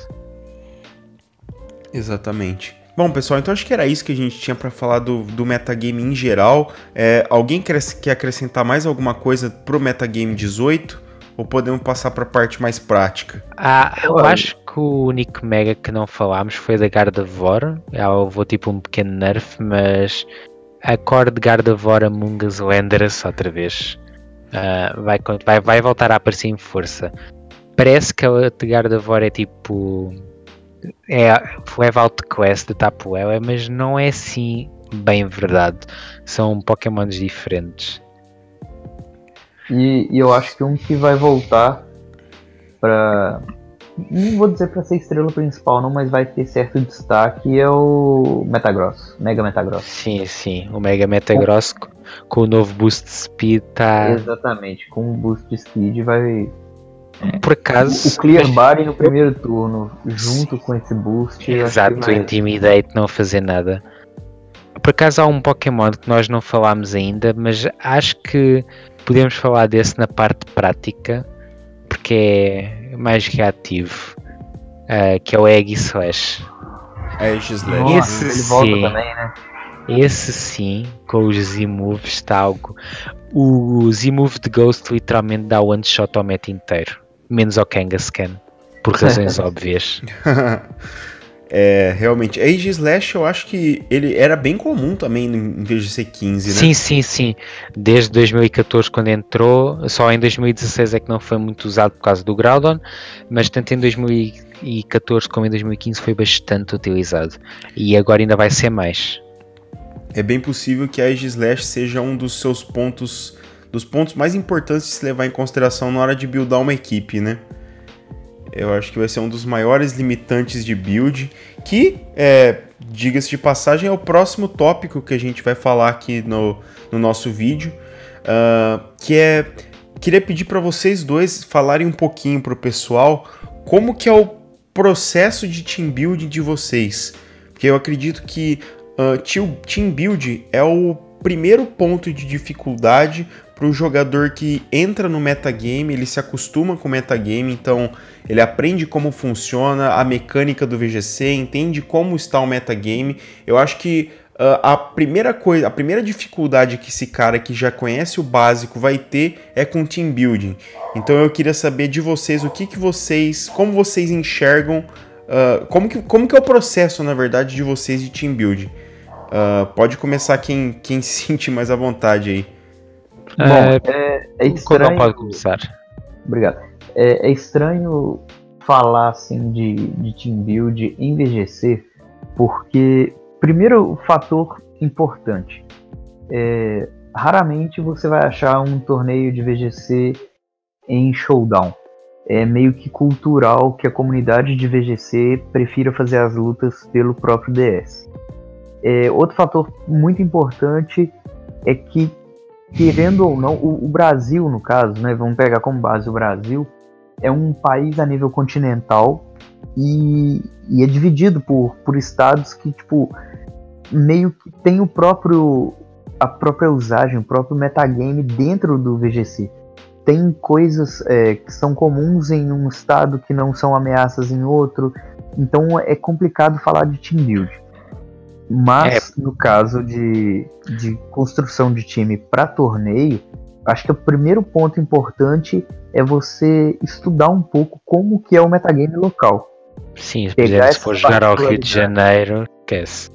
Exatamente. Bom, pessoal, então acho que era isso que a gente tinha para falar do, do metagame em geral. É, alguém quer, quer acrescentar mais alguma coisa pro metagame dezoito? Ou podemos passar para a parte mais prática?
Ah, eu acho que o único mega que não falámos foi da Gardevoir. Ela levou tipo um pequeno nerf, mas a core de Gardevoir Among Us Landorus outra vez uh, vai, vai, vai voltar a aparecer em força. Parece que a de Gardevoir é tipo é level out quest de Tapuela, mas não é assim bem verdade. São Pokémons diferentes.
E, e eu acho que um que vai voltar pra... Não vou dizer pra ser estrela principal não, mas vai ter certo destaque, é o Metagross, Mega Metagross.
Sim, sim, o Mega Metagross com, com o novo boost de speed tá...
Exatamente, com o boost de speed vai,
Por acaso...
O Clear Body no primeiro turno, junto com esse boost...
Exato, o Intimidate não fazer nada. Por acaso há um Pokémon que nós não falámos ainda, mas acho que podemos falar desse na parte prática, porque é mais reativo, uh, que é o Aegislash.
Aegislash.
Esse
ele
sim,
volta também, né?
esse sim, com os Z-Move está algo... O Z-Move de Ghost literalmente dá one shot ao meta inteiro, menos ao Kangaskhan, por razões óbvias.
É, realmente, Aegislash eu acho que ele era bem comum também em vez de ser quinze, né?
Sim, sim, sim. Desde dois mil e catorze quando entrou, só em dois mil e dezesseis é que não foi muito usado por causa do Groudon, mas tanto em dois mil e catorze como em dois mil e quinze foi bastante utilizado. E agora ainda vai ser mais.
É bem possível que a Aegislash seja um dos seus pontos, dos pontos mais importantes de se levar em consideração na hora de buildar uma equipe, né? Eu acho que vai ser um dos maiores limitantes de build, que, é, diga-se de passagem, é o próximo tópico que a gente vai falar aqui no, no nosso vídeo, uh, que é, queria pedir para vocês dois falarem um pouquinho para o pessoal como que é o processo de team building de vocês, porque eu acredito que uh, team building é o primeiro ponto de dificuldade para o jogador que entra no metagame, ele se acostuma com o metagame, então ele aprende como funciona a mecânica do V G C, entende como está o metagame. Eu acho que uh, a primeira coisa, a primeira dificuldade que esse cara que já conhece o básico vai ter é com team building. Então eu queria saber de vocês o que, que vocês, como vocês enxergam, uh, como, que, como que é o processo, na verdade, de vocês de team building. Uh, pode começar quem, quem se sente mais à vontade aí.
Bom, é, é estranho...
Pode começar.
Obrigado. É, é estranho falar assim de, de team build em V G C, porque, primeiro fator importante, é, raramente você vai achar um torneio de V G C em showdown. É meio que cultural que a comunidade de V G C prefira fazer as lutas pelo próprio D S. É, outro fator muito importante é que, querendo ou não, o, o Brasil, no caso, né, vamos pegar como base o Brasil, é um país a nível continental e, e é dividido por, por estados que, tipo, meio que tem o próprio, a própria usagem, o próprio metagame dentro do V G C. Tem coisas é, que são comuns em um estado que não são ameaças em outro, então é complicado falar de team build. Mas, é. no caso de, de construção de time para torneio, acho que o primeiro ponto importante é você estudar um pouco como que é o metagame local.
Sim, por exemplo, se for jogar ao Rio de Janeiro, esquece.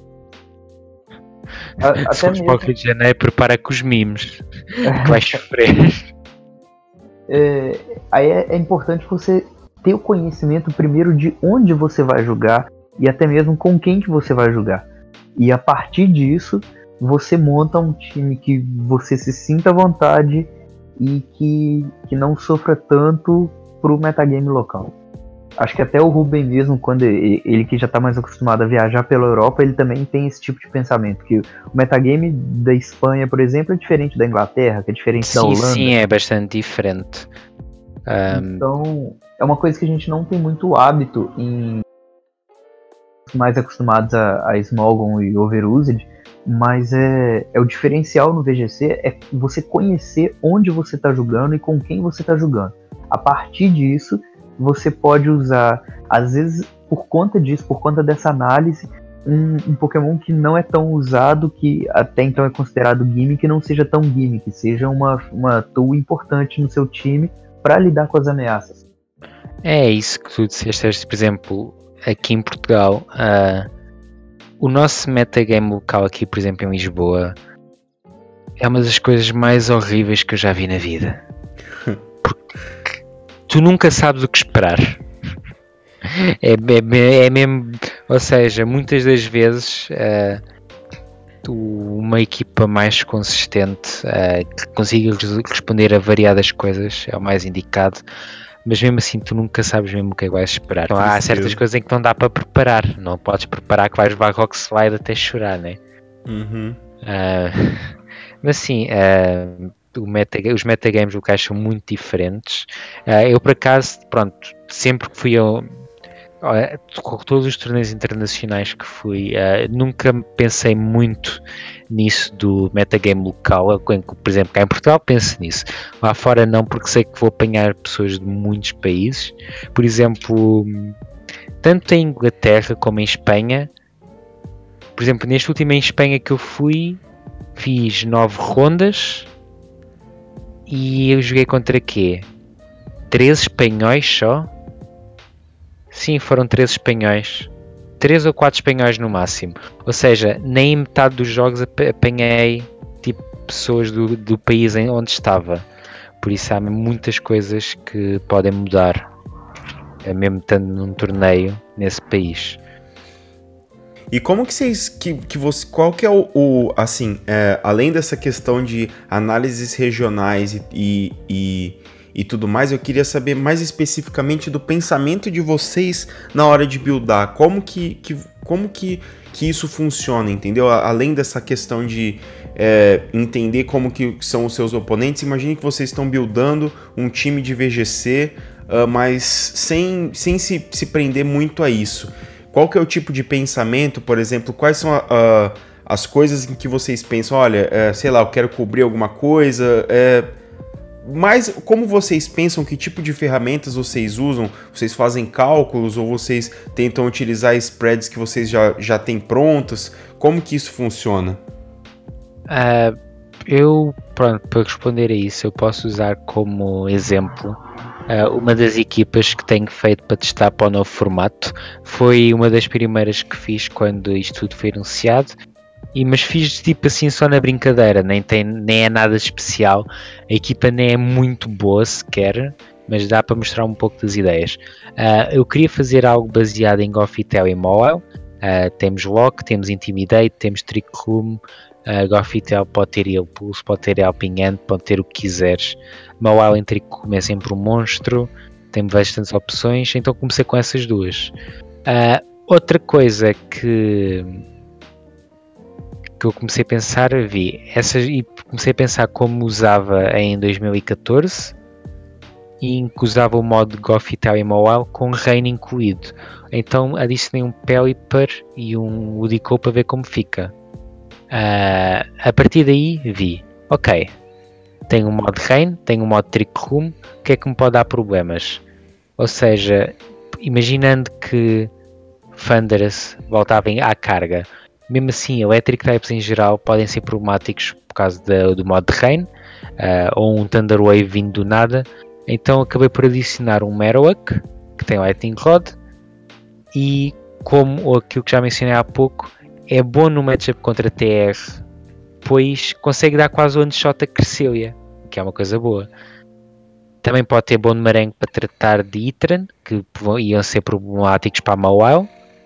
Se for mesmo... para o Rio de Janeiro, prepara com os mimos, que vai sofrer.
É, aí é, é importante você ter o conhecimento primeiro de onde você vai jogar e até mesmo com quem que você vai jogar. E a partir disso, você monta um time que você se sinta à vontade e que, que não sofra tanto pro metagame local. Acho que até o Ruben mesmo, quando ele, ele que já está mais acostumado a viajar pela Europa, ele também tem esse tipo de pensamento, que o metagame da Espanha, por exemplo, é diferente da Inglaterra, que é diferente
sim,
da Holanda.
Sim, é bastante diferente. Um...
Então, é uma coisa que a gente não tem muito hábito em mais acostumados a, a Smogon e Overused, mas é, é o diferencial no V G C é você conhecer onde você está jogando e com quem você está jogando. A partir disso, você pode usar, às vezes, por conta disso, por conta dessa análise, um, um Pokémon que não é tão usado, que até então é considerado gimmick, não seja tão gimmick, seja uma, uma tool importante no seu time para lidar com as ameaças.
É isso que tu disseste, por exemplo, aqui em Portugal, uh, o nosso metagame local aqui, por exemplo, em Lisboa, é uma das coisas mais horríveis que eu já vi na vida. Porque tu nunca sabes o que esperar. É, é, é mesmo, ou seja, muitas das vezes uh, tu, uma equipa mais consistente uh, que consiga responder a variadas coisas é o mais indicado. Mas mesmo assim tu nunca sabes mesmo o que é que vais esperar. Então, há certas coisas em que não dá para preparar. Não podes preparar que vais levar Rock Slide até chorar, né?
Uhum.
Uh, mas sim, uh, o meta, os metagames locais são muito diferentes. Uh, eu, por acaso, pronto, sempre que fui ao, com todos os torneios internacionais que fui, uh, nunca pensei muito nisso do metagame local. Por exemplo, cá em Portugal penso nisso, lá fora não, porque sei que vou apanhar pessoas de muitos países. Por exemplo, tanto em Inglaterra como em Espanha, por exemplo, neste último em Espanha que eu fui, fiz nove rondas e eu joguei contra quê? treze espanhóis só? Sim, foram treze espanhóis. três ou quatro espanhóis no máximo. Ou seja, nem metade dos jogos apanhei tipo pessoas do, do país em onde estava. Por isso há muitas coisas que podem mudar, mesmo estando num torneio nesse país.
E como que vocês, que, que você, qual que é o, o assim, é, além dessa questão de análises regionais e, e, e, e tudo mais, eu queria saber mais especificamente do pensamento de vocês na hora de buildar, como que, que, como que, que isso funciona, entendeu? Além dessa questão de é, entender como que são os seus oponentes, imagine que vocês estão buildando um time de V G C, uh, mas sem, sem se, se prender muito a isso. Qual que é o tipo de pensamento, por exemplo, quais são a, a, as coisas em que vocês pensam, olha, é, sei lá, eu quero cobrir alguma coisa, é, mas como vocês pensam, que tipo de ferramentas vocês usam? Vocês fazem cálculos ou vocês tentam utilizar spreads que vocês já, já têm prontas? Como que isso funciona?
Uh, eu, pronto, para responder a isso, eu posso usar como exemplo Uh, uma das equipas que tenho feito para testar para o novo formato. Foi uma das primeiras que fiz quando isto tudo foi anunciado, e, mas fiz tipo assim só na brincadeira, nem, tem, nem é nada especial, a equipa nem é muito boa sequer, mas dá para mostrar um pouco das ideias. Uh, eu queria fazer algo baseado em Gothitelle e Mobile. Uh, temos Lock, temos Intimidate, temos Trick Room. Uh, Gothitelle pode ter Heal Pulse, pode ter Helping Hand, pode ter o que quiseres. Mobile em Trick Room é sempre um monstro, tem bastantes opções, então comecei com essas duas. Uh, outra coisa que, que eu comecei a pensar, vi essas, e comecei a pensar como usava em dois mil e catorze, e que usava o modo Gothitelle e Mobile com Rain incluído. Então adicionei um Pelipper e um Woodico para ver como fica. Uh, a partir daí vi, ok, tenho um modo Rain, tenho um modo Trick Room, o que é que me pode dar problemas? Ou seja, imaginando que Thunderous voltava à carga, mesmo assim Electric Types em geral podem ser problemáticos por causa de, do modo de Rain, uh, ou um Thunder Wave vindo do nada. Então acabei por adicionar um Marowak, que tem Lightning Rod, e como aquilo que já mencionei há pouco, é bom no matchup contra T R, pois consegue dar quase one shot a Cresselia, que é uma coisa boa. Também pode ter bom no Marengo para tratar de Itran, que iam ser problemáticos para a Mawile.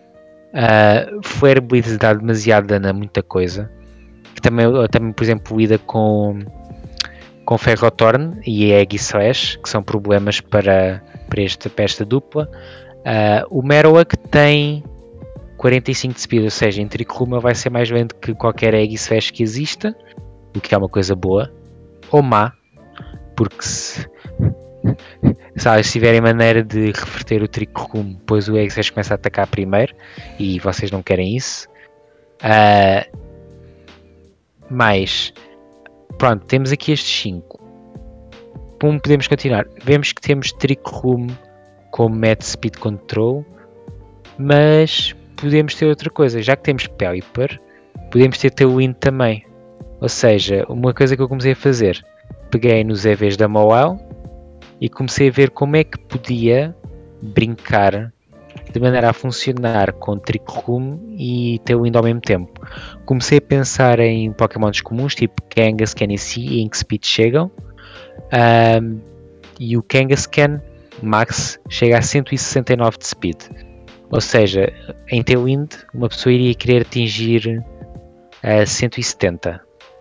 Uh, Flare Blitz dá demasiado dano a muita coisa. Que também, também, por exemplo, lida com, com Ferrothorn e Egg Slash, que são problemas para, para, esta, para esta dupla. Uh, o Marowak tem quarenta e cinco de speed, ou seja, em Trick Room vai ser mais lento que qualquer Egg Slash que exista, o que é uma coisa boa, ou má, porque se, sabe, se tiverem maneira de reverter o Trick Room, depois o Egg Slash começa a atacar primeiro, e vocês não querem isso. Uh, mas, pronto, temos aqui estes cinco. Como podemos continuar? Vemos que temos Trick Room com Mad Speed Control, mas podemos ter outra coisa, já que temos Pelipper, podemos ter Tailwind também. Ou seja, uma coisa que eu comecei a fazer, peguei nos E Vs da Mawile e comecei a ver como é que podia brincar de maneira a funcionar com Trick Room e Tailwind ao mesmo tempo. Comecei a pensar em Pokémons comuns, tipo Kangaskhan e Sea e Inkspeed chegam, um, e o Kangaskhan Max chega a cento e sessenta e nove de Speed. Ou seja, em Tailwind uma pessoa iria querer atingir uh, cento e setenta.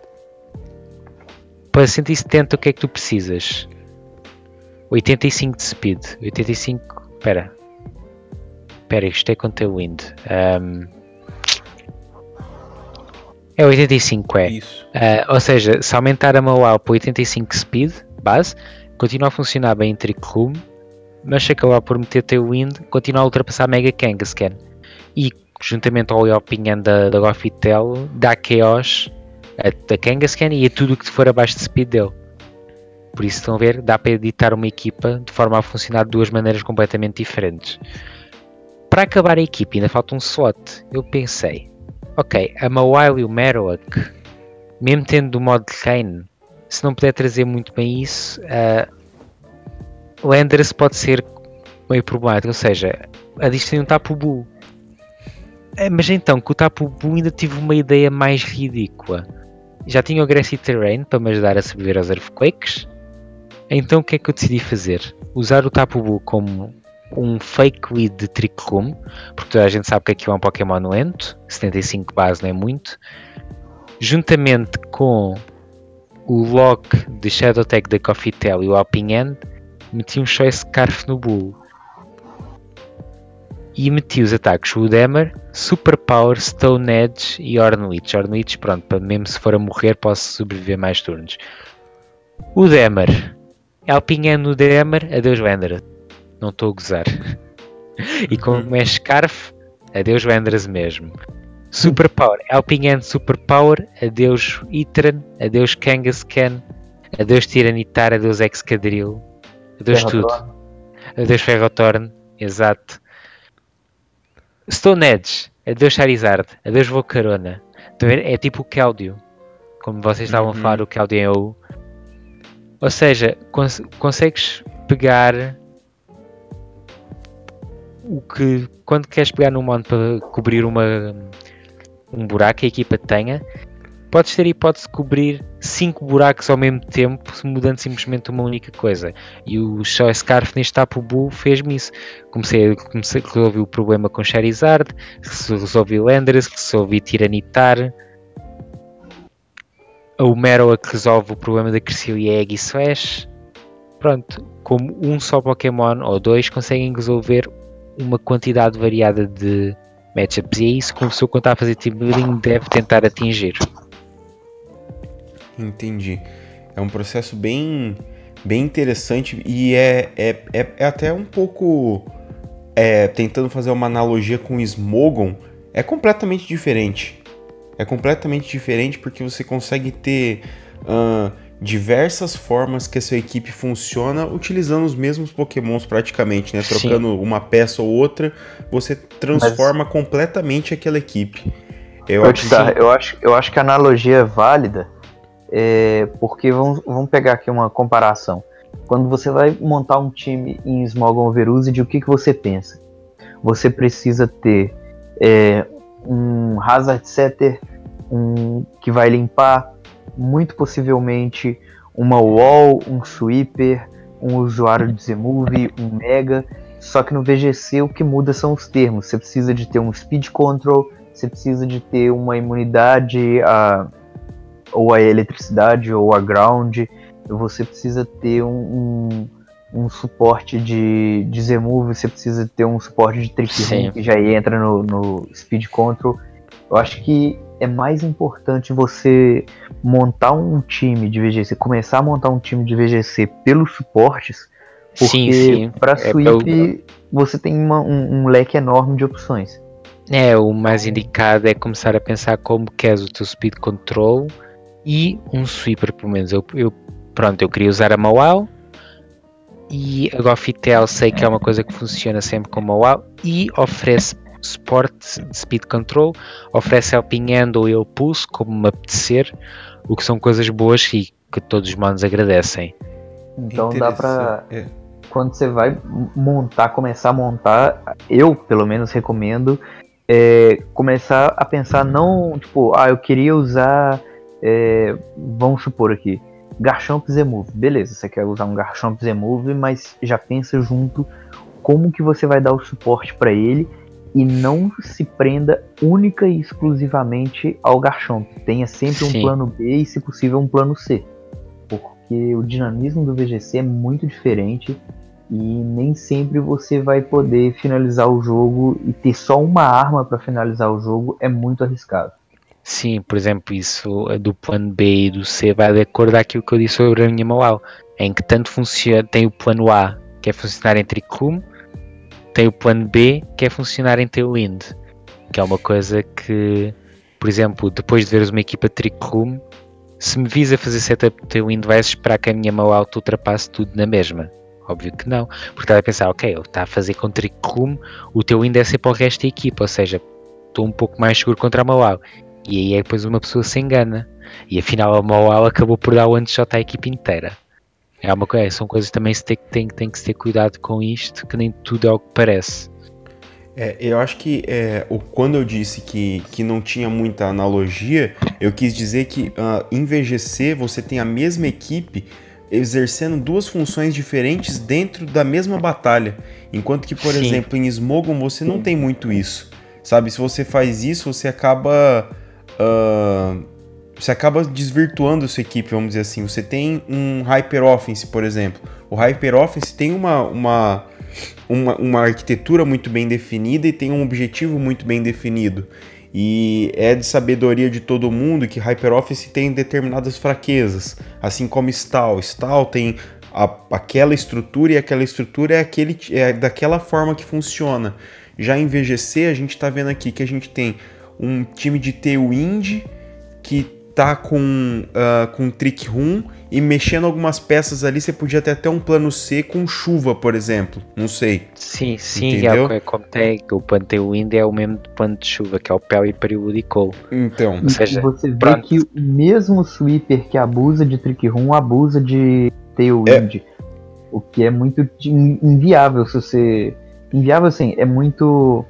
Para cento e setenta o que é que tu precisas? oitenta e cinco de Speed. oitenta e cinco... Espera. Espera, isto é com Tailwind. Um, É oitenta e cinco, é.
Isso.
Uh, ou seja, se aumentar a Mawile para oitenta e cinco speed, base, continua a funcionar bem em Trick Room, mas se acabar por meter Tailwind, continua a ultrapassar Mega Kangaskhan. E, juntamente ao Opinion da, da Gothitelle, dá Chaos a, a Kangaskhan e a tudo o que for abaixo de speed dele. Por isso, estão a ver, dá para editar uma equipa de forma a funcionar de duas maneiras completamente diferentes. Para acabar a equipa, ainda falta um slot. Eu pensei, ok, a Mawile e o Marowak, mesmo tendo o modo de Rain, se não puder trazer muito bem isso, uh, Landorus pode ser meio problemático, ou seja, a disto tem um Tapu Bull. Uh, mas então, com o Tapu Bull ainda tive uma ideia mais ridícula. Já tinha o Grassy Terrain para me ajudar a sobreviver aos Earthquakes. Então o que é que eu decidi fazer? Usar o Tapu Bull como um fake lead de Trick Room, porque toda a gente sabe que aquilo é um Pokémon lento, setenta e cinco base não é muito, juntamente com o lock de Shadow Tag da Gothitelle e o Helping Hand, meti um Choice Scarf no Bull e meti os ataques o Dämmer, Super Power, Stone Edge e Ornwitch. Ornwitch, pronto, para mesmo se for a morrer posso sobreviver mais turnos. O Dämmer, Helping Hand no Dämmer, adeus Landorus, não estou a gozar. E como é Scarf, adeus Landorus mesmo. Super Power, Helping Hand Super Power, adeus Itran, adeus Kangaskhan, adeus Tiranitar, adeus Excadrill, adeus tudo. Adeus Ferrothorn, exato. Stone Edge, adeus Charizard, adeus Volcarona. É tipo o Keldeo, como vocês estavam
uhum.
a falar, o Keldeo. Ou seja, cons consegues pegar o que, quando queres pegar num mono para cobrir uma, um buraco que a equipa tenha, podes ter a hipótese de cobrir cinco buracos ao mesmo tempo, mudando simplesmente uma única coisa. E o Choice Scarf neste Tapu Bull fez-me isso. Comecei, comecei a resolver o problema com Charizard, resolvi Landorus, resolvi Tiranitar. O Marowak resolve o problema da Cresselia Egg e Slash. Pronto, como um só Pokémon ou dois conseguem resolver uma quantidade variada de matchups. E é isso que uma pessoa quando está a fazer team building deve tentar atingir.
Entendi. É um processo bem, bem interessante e é, é, é, é até um pouco, é, tentando fazer uma analogia com o Smogon, é completamente diferente. É completamente diferente porque você consegue ter uh, diversas formas que a sua equipe funciona utilizando os mesmos Pokémons praticamente, né? Trocando Sim. uma peça ou outra, você transforma Mas... completamente aquela equipe.
Eu acho, tá, que... eu, acho, eu acho que a analogia é válida, é, porque vamos, vamos pegar aqui uma comparação. Quando você vai montar um time em Smogon Overused, o que, que você pensa? Você precisa ter... É, um Hazard Setter, um que vai limpar, muito possivelmente uma Wall, um Sweeper, um usuário de Z-Move, um Mega. Só que no V G C o que muda são os termos. Você precisa de ter um Speed Control, você precisa de ter uma imunidade a, ou a eletricidade ou a Ground, você precisa ter um, um um suporte de, de Z-Move, você precisa ter um suporte de Trick Room que já entra no, no Speed Control. Eu acho que é mais importante você montar um time de V G C, começar a montar um time de V G C pelos suportes, porque para Sweep é, você tem uma, um, um leque enorme de opções.
É, o mais indicado é começar a pensar como queres o teu Speed Control e um Sweeper, pelo menos. Eu, eu, pronto, eu queria usar a Mawile, e a Gothitelle sei que é uma coisa que funciona sempre com a Mawile e oferece suporte de Speed Control, oferece Helping Hand ou Eu Pulse, como me apetecer, o que são coisas boas e que todos os manos agradecem.
Então dá pra... É. Quando você vai montar, começar a montar, eu pelo menos recomendo é, começar a pensar não, tipo, ah, eu queria usar, é, vamos supor aqui, Garchomp Z-Move, beleza, você quer usar um Garchomp Z-Move, mas já pensa junto como que você vai dar o suporte para ele e não se prenda única e exclusivamente ao Garchomp. Tenha sempre um Sim. plano B e, se possível, um plano C, porque o dinamismo do V G C é muito diferente e nem sempre você vai poder finalizar o jogo e ter só uma arma para finalizar o jogo é muito arriscado.
Sim, por exemplo, isso do plano B e do C vai de acordo com aquilo que eu disse sobre a minha Malau, em que tanto funciona, tem o plano A, que é funcionar em Trick Room, tem o plano B, que é funcionar em Tailwind, que é uma coisa que, por exemplo, depois de veres uma equipa de Trick Room, se me visa fazer setup de Tailwind, vais esperar que a minha Malau te ultrapasse tudo na mesma. Óbvio que não, porque estás a pensar, ok, ele está a fazer com Trick Room, o Tailwind é ser para o resto da equipa, ou seja, estou um pouco mais seguro contra a Malau. E aí é depois uma pessoa se engana. E afinal a Malau acabou por dar o one shot à equipe inteira. É uma coisa, são coisas também que tem, tem, tem que se ter cuidado com isto, que nem tudo é o que parece.
É, eu acho que é, o, quando eu disse que, que não tinha muita analogia, eu quis dizer que uh, em V G C você tem a mesma equipe exercendo duas funções diferentes dentro da mesma batalha. Enquanto que, por Sim. exemplo, em Smogon você não tem muito isso. Sabe, se você faz isso, você acaba... Uh, você acaba desvirtuando sua equipe, vamos dizer assim. Você tem um Hyper Offense, por exemplo. O Hyper Offense tem uma, uma, uma, uma arquitetura muito bem definida e tem um objetivo muito bem definido. E é de sabedoria de todo mundo que Hyper Offense tem determinadas fraquezas, assim como Stall. Stall tem a, aquela estrutura e aquela estrutura é, aquele, é daquela forma que funciona. Já em V G C, a gente está vendo aqui que a gente tem um time de Tailwind que tá com, uh, com Trick Room e mexendo algumas peças ali. Você podia ter até um plano C com chuva, por exemplo. Não sei.
Sim, sim, é, é como tem. O plano Tailwind é o mesmo plano de chuva, que é o Pel e Periodical.
Então,
ou seja, você vê pronto. Que o mesmo sweeper que abusa de Trick Room abusa de Tailwind. É. O que é muito inviável se você. Inviável assim, é muito.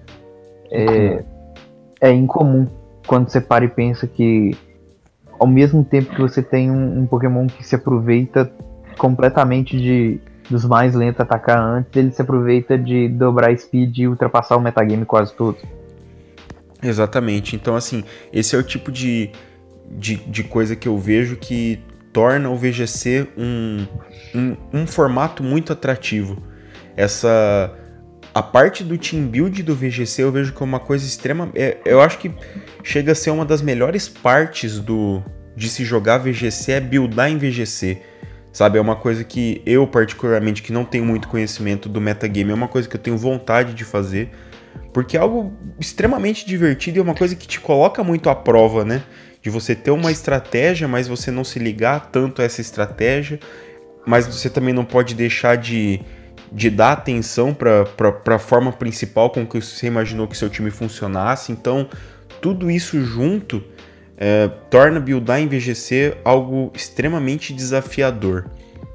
É, é incomum quando você para e pensa que, ao mesmo tempo que você tem um, um Pokémon que se aproveita completamente de dos mais lentos atacar antes, ele se aproveita de dobrar speed e ultrapassar o metagame quase todo.
Exatamente. Então, assim, esse é o tipo de, de, de coisa que eu vejo que torna o V G C um, um, um formato muito atrativo. Essa... A parte do team build do V G C eu vejo como uma coisa extrema... É, eu acho que chega a ser uma das melhores partes do, de se jogar V G C é buildar em V G C. Sabe, é uma coisa que eu, particularmente, que não tenho muito conhecimento do metagame, é uma coisa que eu tenho vontade de fazer, porque é algo extremamente divertido e é uma coisa que te coloca muito à prova, né? De você ter uma estratégia, mas você não se ligar tanto a essa estratégia, mas você também não pode deixar de... de dar atenção para a forma principal com que você imaginou que seu time funcionasse. Então, tudo isso junto é, torna buildar em V G C algo extremamente desafiador.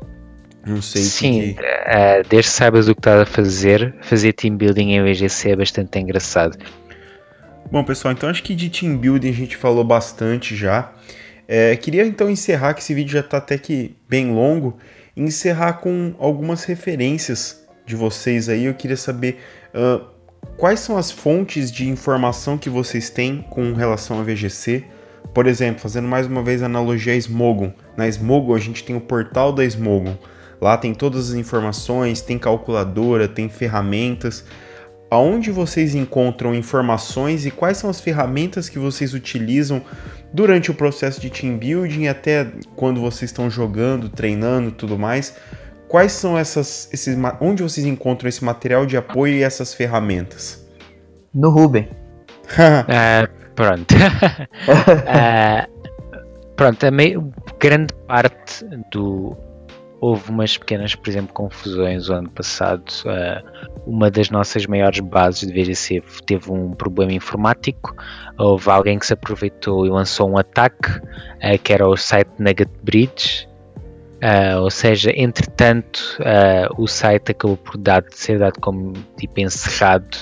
Não sei
Sim,
que...
uh, desde que saibas o que estás a fazer, fazer team building em V G C é bastante engraçado.
Bom, pessoal, então acho que de team building a gente falou bastante já. É, queria então encerrar, que esse vídeo já está até que bem longo, encerrar com algumas referências de vocês aí. Eu queria saber uh, quais são as fontes de informação que vocês têm com relação a V G C. Por exemplo, fazendo mais uma vez a analogia a Smogon. Na Smogon a gente tem o portal da Smogon. Lá tem todas as informações, tem calculadora, tem ferramentas. Aonde vocês encontram informações e quais são as ferramentas que vocês utilizam durante o processo de team building, até quando vocês estão jogando, treinando e tudo mais? Quais são essas, esses, onde vocês encontram esse material de apoio e essas ferramentas?
No Ruben.
uh, pronto. uh, pronto, a meio, grande parte do... Houve umas pequenas, por exemplo, confusões o ano passado. Uh, uma das nossas maiores bases de V G C teve um problema informático. Houve alguém que se aproveitou e lançou um ataque, uh, que era o site Nugget Bridge. Uh, ou seja, entretanto, uh, o site acabou por dar, ser dado como tipo encerrado.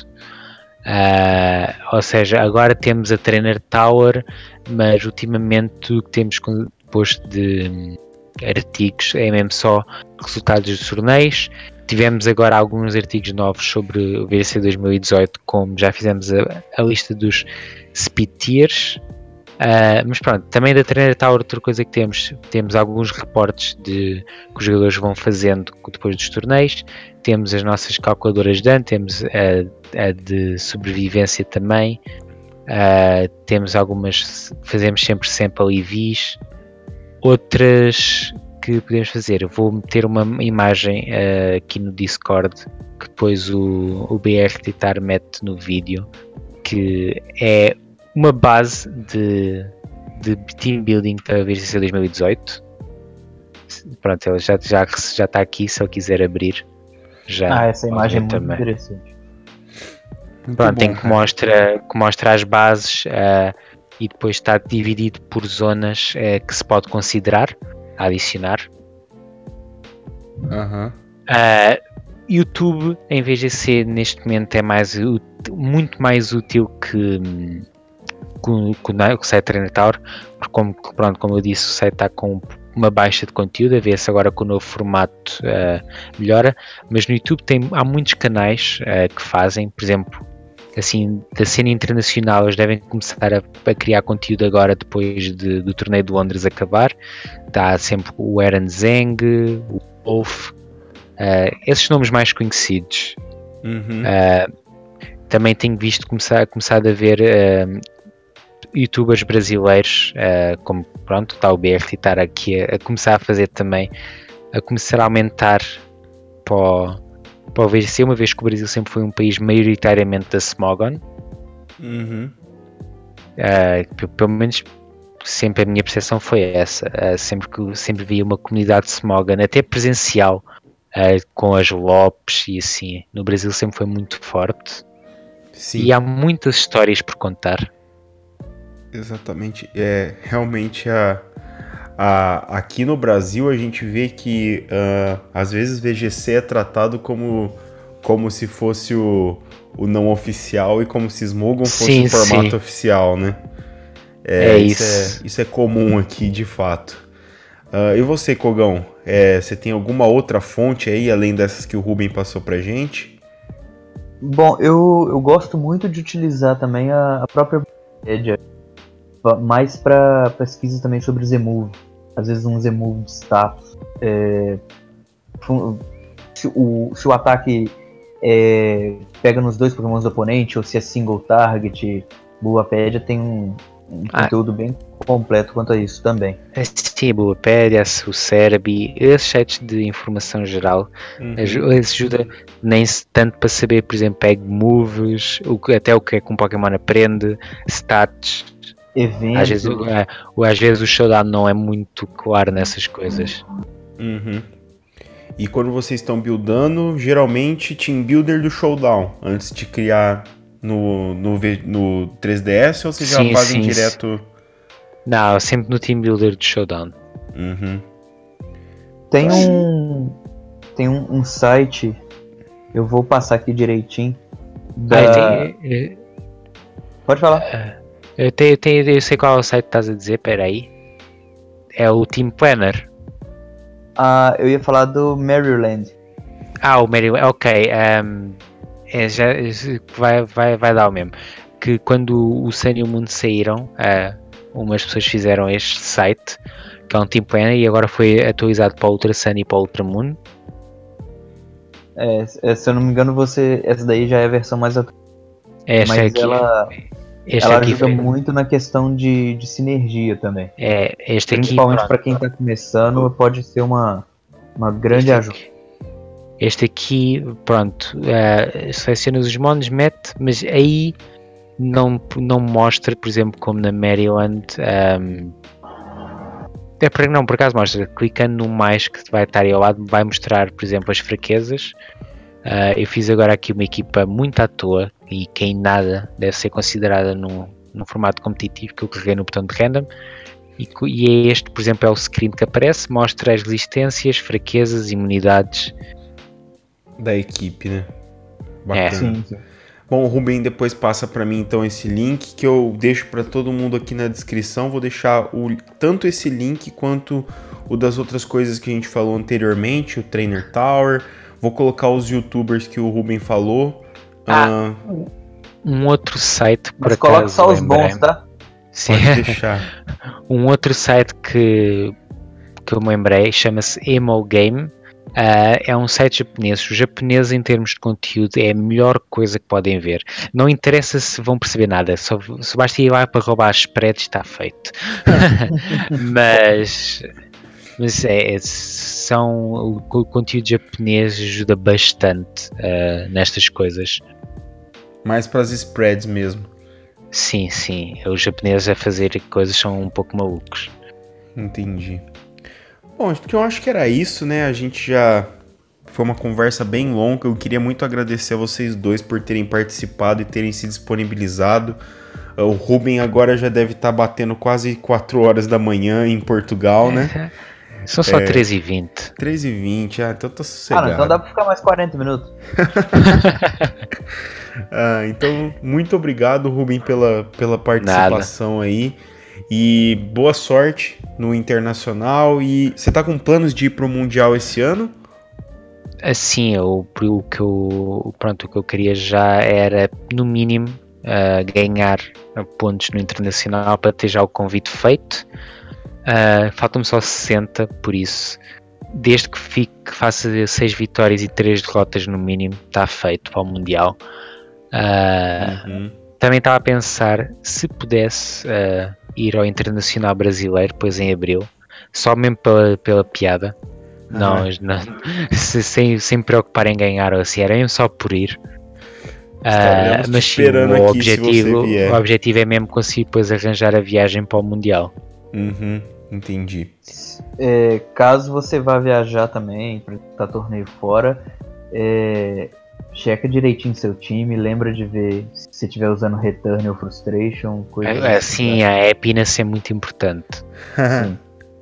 Uh, ou seja, agora temos a Trainer Tower, mas ultimamente o que temos posto de artigos é mesmo só resultados dos torneios. Tivemos agora alguns artigos novos sobre o V G C dois mil e dezoito, como já fizemos a, a lista dos speed tiers. Uh, mas pronto, também da Trainer Tower, outra coisa que temos, temos alguns reportes de, que os jogadores vão fazendo depois dos torneios. Temos as nossas calculadoras de dano, temos a, a de sobrevivência também. Uh, temos algumas, fazemos sempre sample E Vs. Outras que podemos fazer, eu vou meter uma imagem uh, aqui no Discord que depois o, o B R Titar mete no vídeo, que é uma base de, de team building para a V G C dois mil e dezoito. Pronto, ele já, já, já está aqui, se ele quiser abrir. Já
ah, essa imagem é muito
também.
interessante.
Muito Pronto, bom, tem que mostra, que mostra as bases uh, e depois está dividido por zonas uh, que se pode considerar adicionar.
Uhum.
Uh, YouTube em V G C neste momento é mais muito mais útil que, que, que o site Trainer Tower, porque como, pronto, como eu disse, o site está com uma baixa de conteúdo, a ver se agora com o novo formato uh, melhora, mas no YouTube tem, há muitos canais uh, que fazem, por exemplo, assim, da cena internacional, eles devem começar a, a criar conteúdo agora depois de, do torneio de Londres acabar. Está sempre o Aaron Zeng, o Wolf, uh, esses nomes mais conhecidos.
Uhum.
Uh, também tenho visto começar, começar a ver uh, youtubers brasileiros, uh, como pronto, está o B R Titar aqui a, a começar a fazer também, a começar a aumentar para o para o V G C, uma vez que o Brasil sempre foi um país maioritariamente da Smogon.
Uhum.
Uh, pelo menos sempre a minha percepção foi essa. Uh, sempre que sempre vi uma comunidade de Smogon, até presencial, uh, com as Lopes e assim. No Brasil sempre foi muito forte.
Sim.
E há muitas histórias por contar.
Exatamente. É, realmente a, a, aqui no Brasil a gente vê que uh, às vezes V G C é tratado como, como se fosse o, o não oficial e como se Smogon fosse sim, o formato sim. oficial, né? É,
é
isso.
Isso
é, isso é comum aqui, de fato. Uh, e você, Cogão? É, você tem alguma outra fonte aí, além dessas que o Ruben passou pra gente?
Bom, eu, eu gosto muito de utilizar também a, a própria Wikipedia, mais para pesquisa também sobre Z-Move. Às vezes um Z-Move de status. É, se, o, se o ataque é, pega nos dois Pokémons do oponente, ou se é single target, Bulbapedia tem um, um ah. conteúdo bem completo quanto a isso também.
Sim, Bulbapedia, o Cerebi, esses sites de informação geral, uhum. ajuda nem tanto para saber, por exemplo, peg moves, o que, até o que é que um Pokémon aprende, stats.
Eventos.
Às vezes, é, às vezes o showdown não é muito claro nessas coisas.
Uhum. E quando vocês estão buildando, geralmente team builder do showdown, antes de criar no, no, no três D S, ou vocês já sim, fazem sim, direto?
Não, sempre no team builder do showdown.
Uhum.
Tem um tem um, um site, eu vou passar aqui direitinho. Da... Ah, tem, é, Pode falar.
É... Eu, tenho, eu, tenho, eu sei qual é o site que estás a dizer, peraí. É o Team Planner.
Ah, eu ia falar do Maryland.
Ah, o Maryland, ok. Um, é, já, vai, vai, vai dar o mesmo. Que quando o Sun e o Moon saíram, uh, umas pessoas fizeram este site, que é um Team Planner, e agora foi atualizado para o Ultra Sun e para o Ultra Moon.
É, se eu não me engano, você, essa daí já é a versão mais atual.
Esta
Mas
aqui.
ela...
Este
ela
aqui
ajuda
foi...
muito na questão de, de sinergia também.
É, este aqui,
principalmente para quem está começando, pode ser uma, uma grande
este
ajuda.
Aqui, este aqui, pronto, uh, seleciona os monos, mete, mas aí não, não mostra, por exemplo, como na Maryland. Um, é por, não, por acaso mostra, clicando no mais que vai estar aí ao lado, vai mostrar, por exemplo, as fraquezas. Uh, eu fiz agora aqui uma equipa muito à toa e que em nada deve ser considerada no, no formato competitivo, que eu carreguei no botão de random, e, e é este, por exemplo, é o screen que aparece, mostra as resistências, fraquezas, imunidades
da equipe, né?
Bacana. É. Sim,
sim. Bom, o Ruben depois passa para mim então esse link que eu deixo para todo mundo aqui na descrição. Vou deixar o, tanto esse link quanto o das outras coisas que a gente falou anteriormente, o Trainer Tower. Vou colocar os youtubers que o Ruben falou.
Ah, uh... um outro site, por
Mas
acaso,
coloca só os bons, tá?
Sim.
Pode deixar.
Um outro site que, que eu me lembrei chama-se Emo Game. Uh, é um site japonês. Os japoneses, em termos de conteúdo, é a melhor coisa que podem ver. Não interessa se vão perceber nada, só, só basta ir lá para roubar as spreads, está feito. mas mas é, é, são, o, o conteúdo japonês ajuda bastante uh, nestas coisas.
Mais para as spreads mesmo.
Sim, sim. Os japoneses a fazer coisas são um pouco malucos.
Entendi. Bom, porque eu acho que era isso, né? A gente já... Foi uma conversa bem longa. Eu queria muito agradecer a vocês dois por terem participado e terem se disponibilizado. O Ruben agora já deve estar batendo quase quatro horas da manhã em Portugal, né?
São só é... três e vinte.
três e vinte, ah, então tá sossegado.
Ah, então dá pra ficar mais quarenta minutos.
ah, então, muito obrigado, Ruben, pela, pela participação Nada. aí. E boa sorte no Internacional. E você tá com planos de ir pro Mundial esse ano?
Assim, eu, o, que eu, pronto, o que eu queria já era, no mínimo, uh, ganhar pontos no Internacional para ter já o convite feito. Uh, Faltam-me só sessenta, por isso, desde que, fique, que faça seis vitórias e três derrotas no mínimo, está feito para o Mundial. Uh, uhum. Também estava a pensar se pudesse uh, ir ao Internacional Brasileiro, depois em abril, só mesmo pela, pela piada, uhum. não, não, se, sem, sem me preocupar em ganhar ou assim, era mesmo só por ir. Uh, mas sim, o objetivo, o objetivo é mesmo conseguir depois arranjar a viagem para o Mundial.
Uhum. Entendi.
É, caso você vá viajar também para torneio fora, é, checa direitinho seu time, lembra de ver se você estiver usando Return ou Frustration, coisa
é, assim, a happiness é muito importante.
Sim.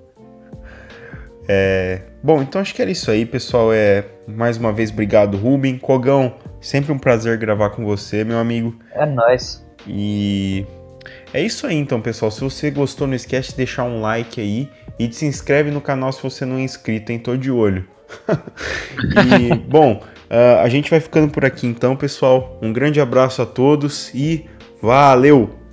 É, bom, então acho que era isso aí, pessoal. É, mais uma vez, obrigado, Ruben. Cogão, sempre um prazer gravar com você, meu amigo.
É nóis.
E é isso aí, então, pessoal. Se você gostou, não esquece de deixar um like aí e de se inscreve no canal se você não é inscrito, hein? Tô de olho. E, bom, uh, a gente vai ficando por aqui então, pessoal. Um grande abraço a todos e valeu!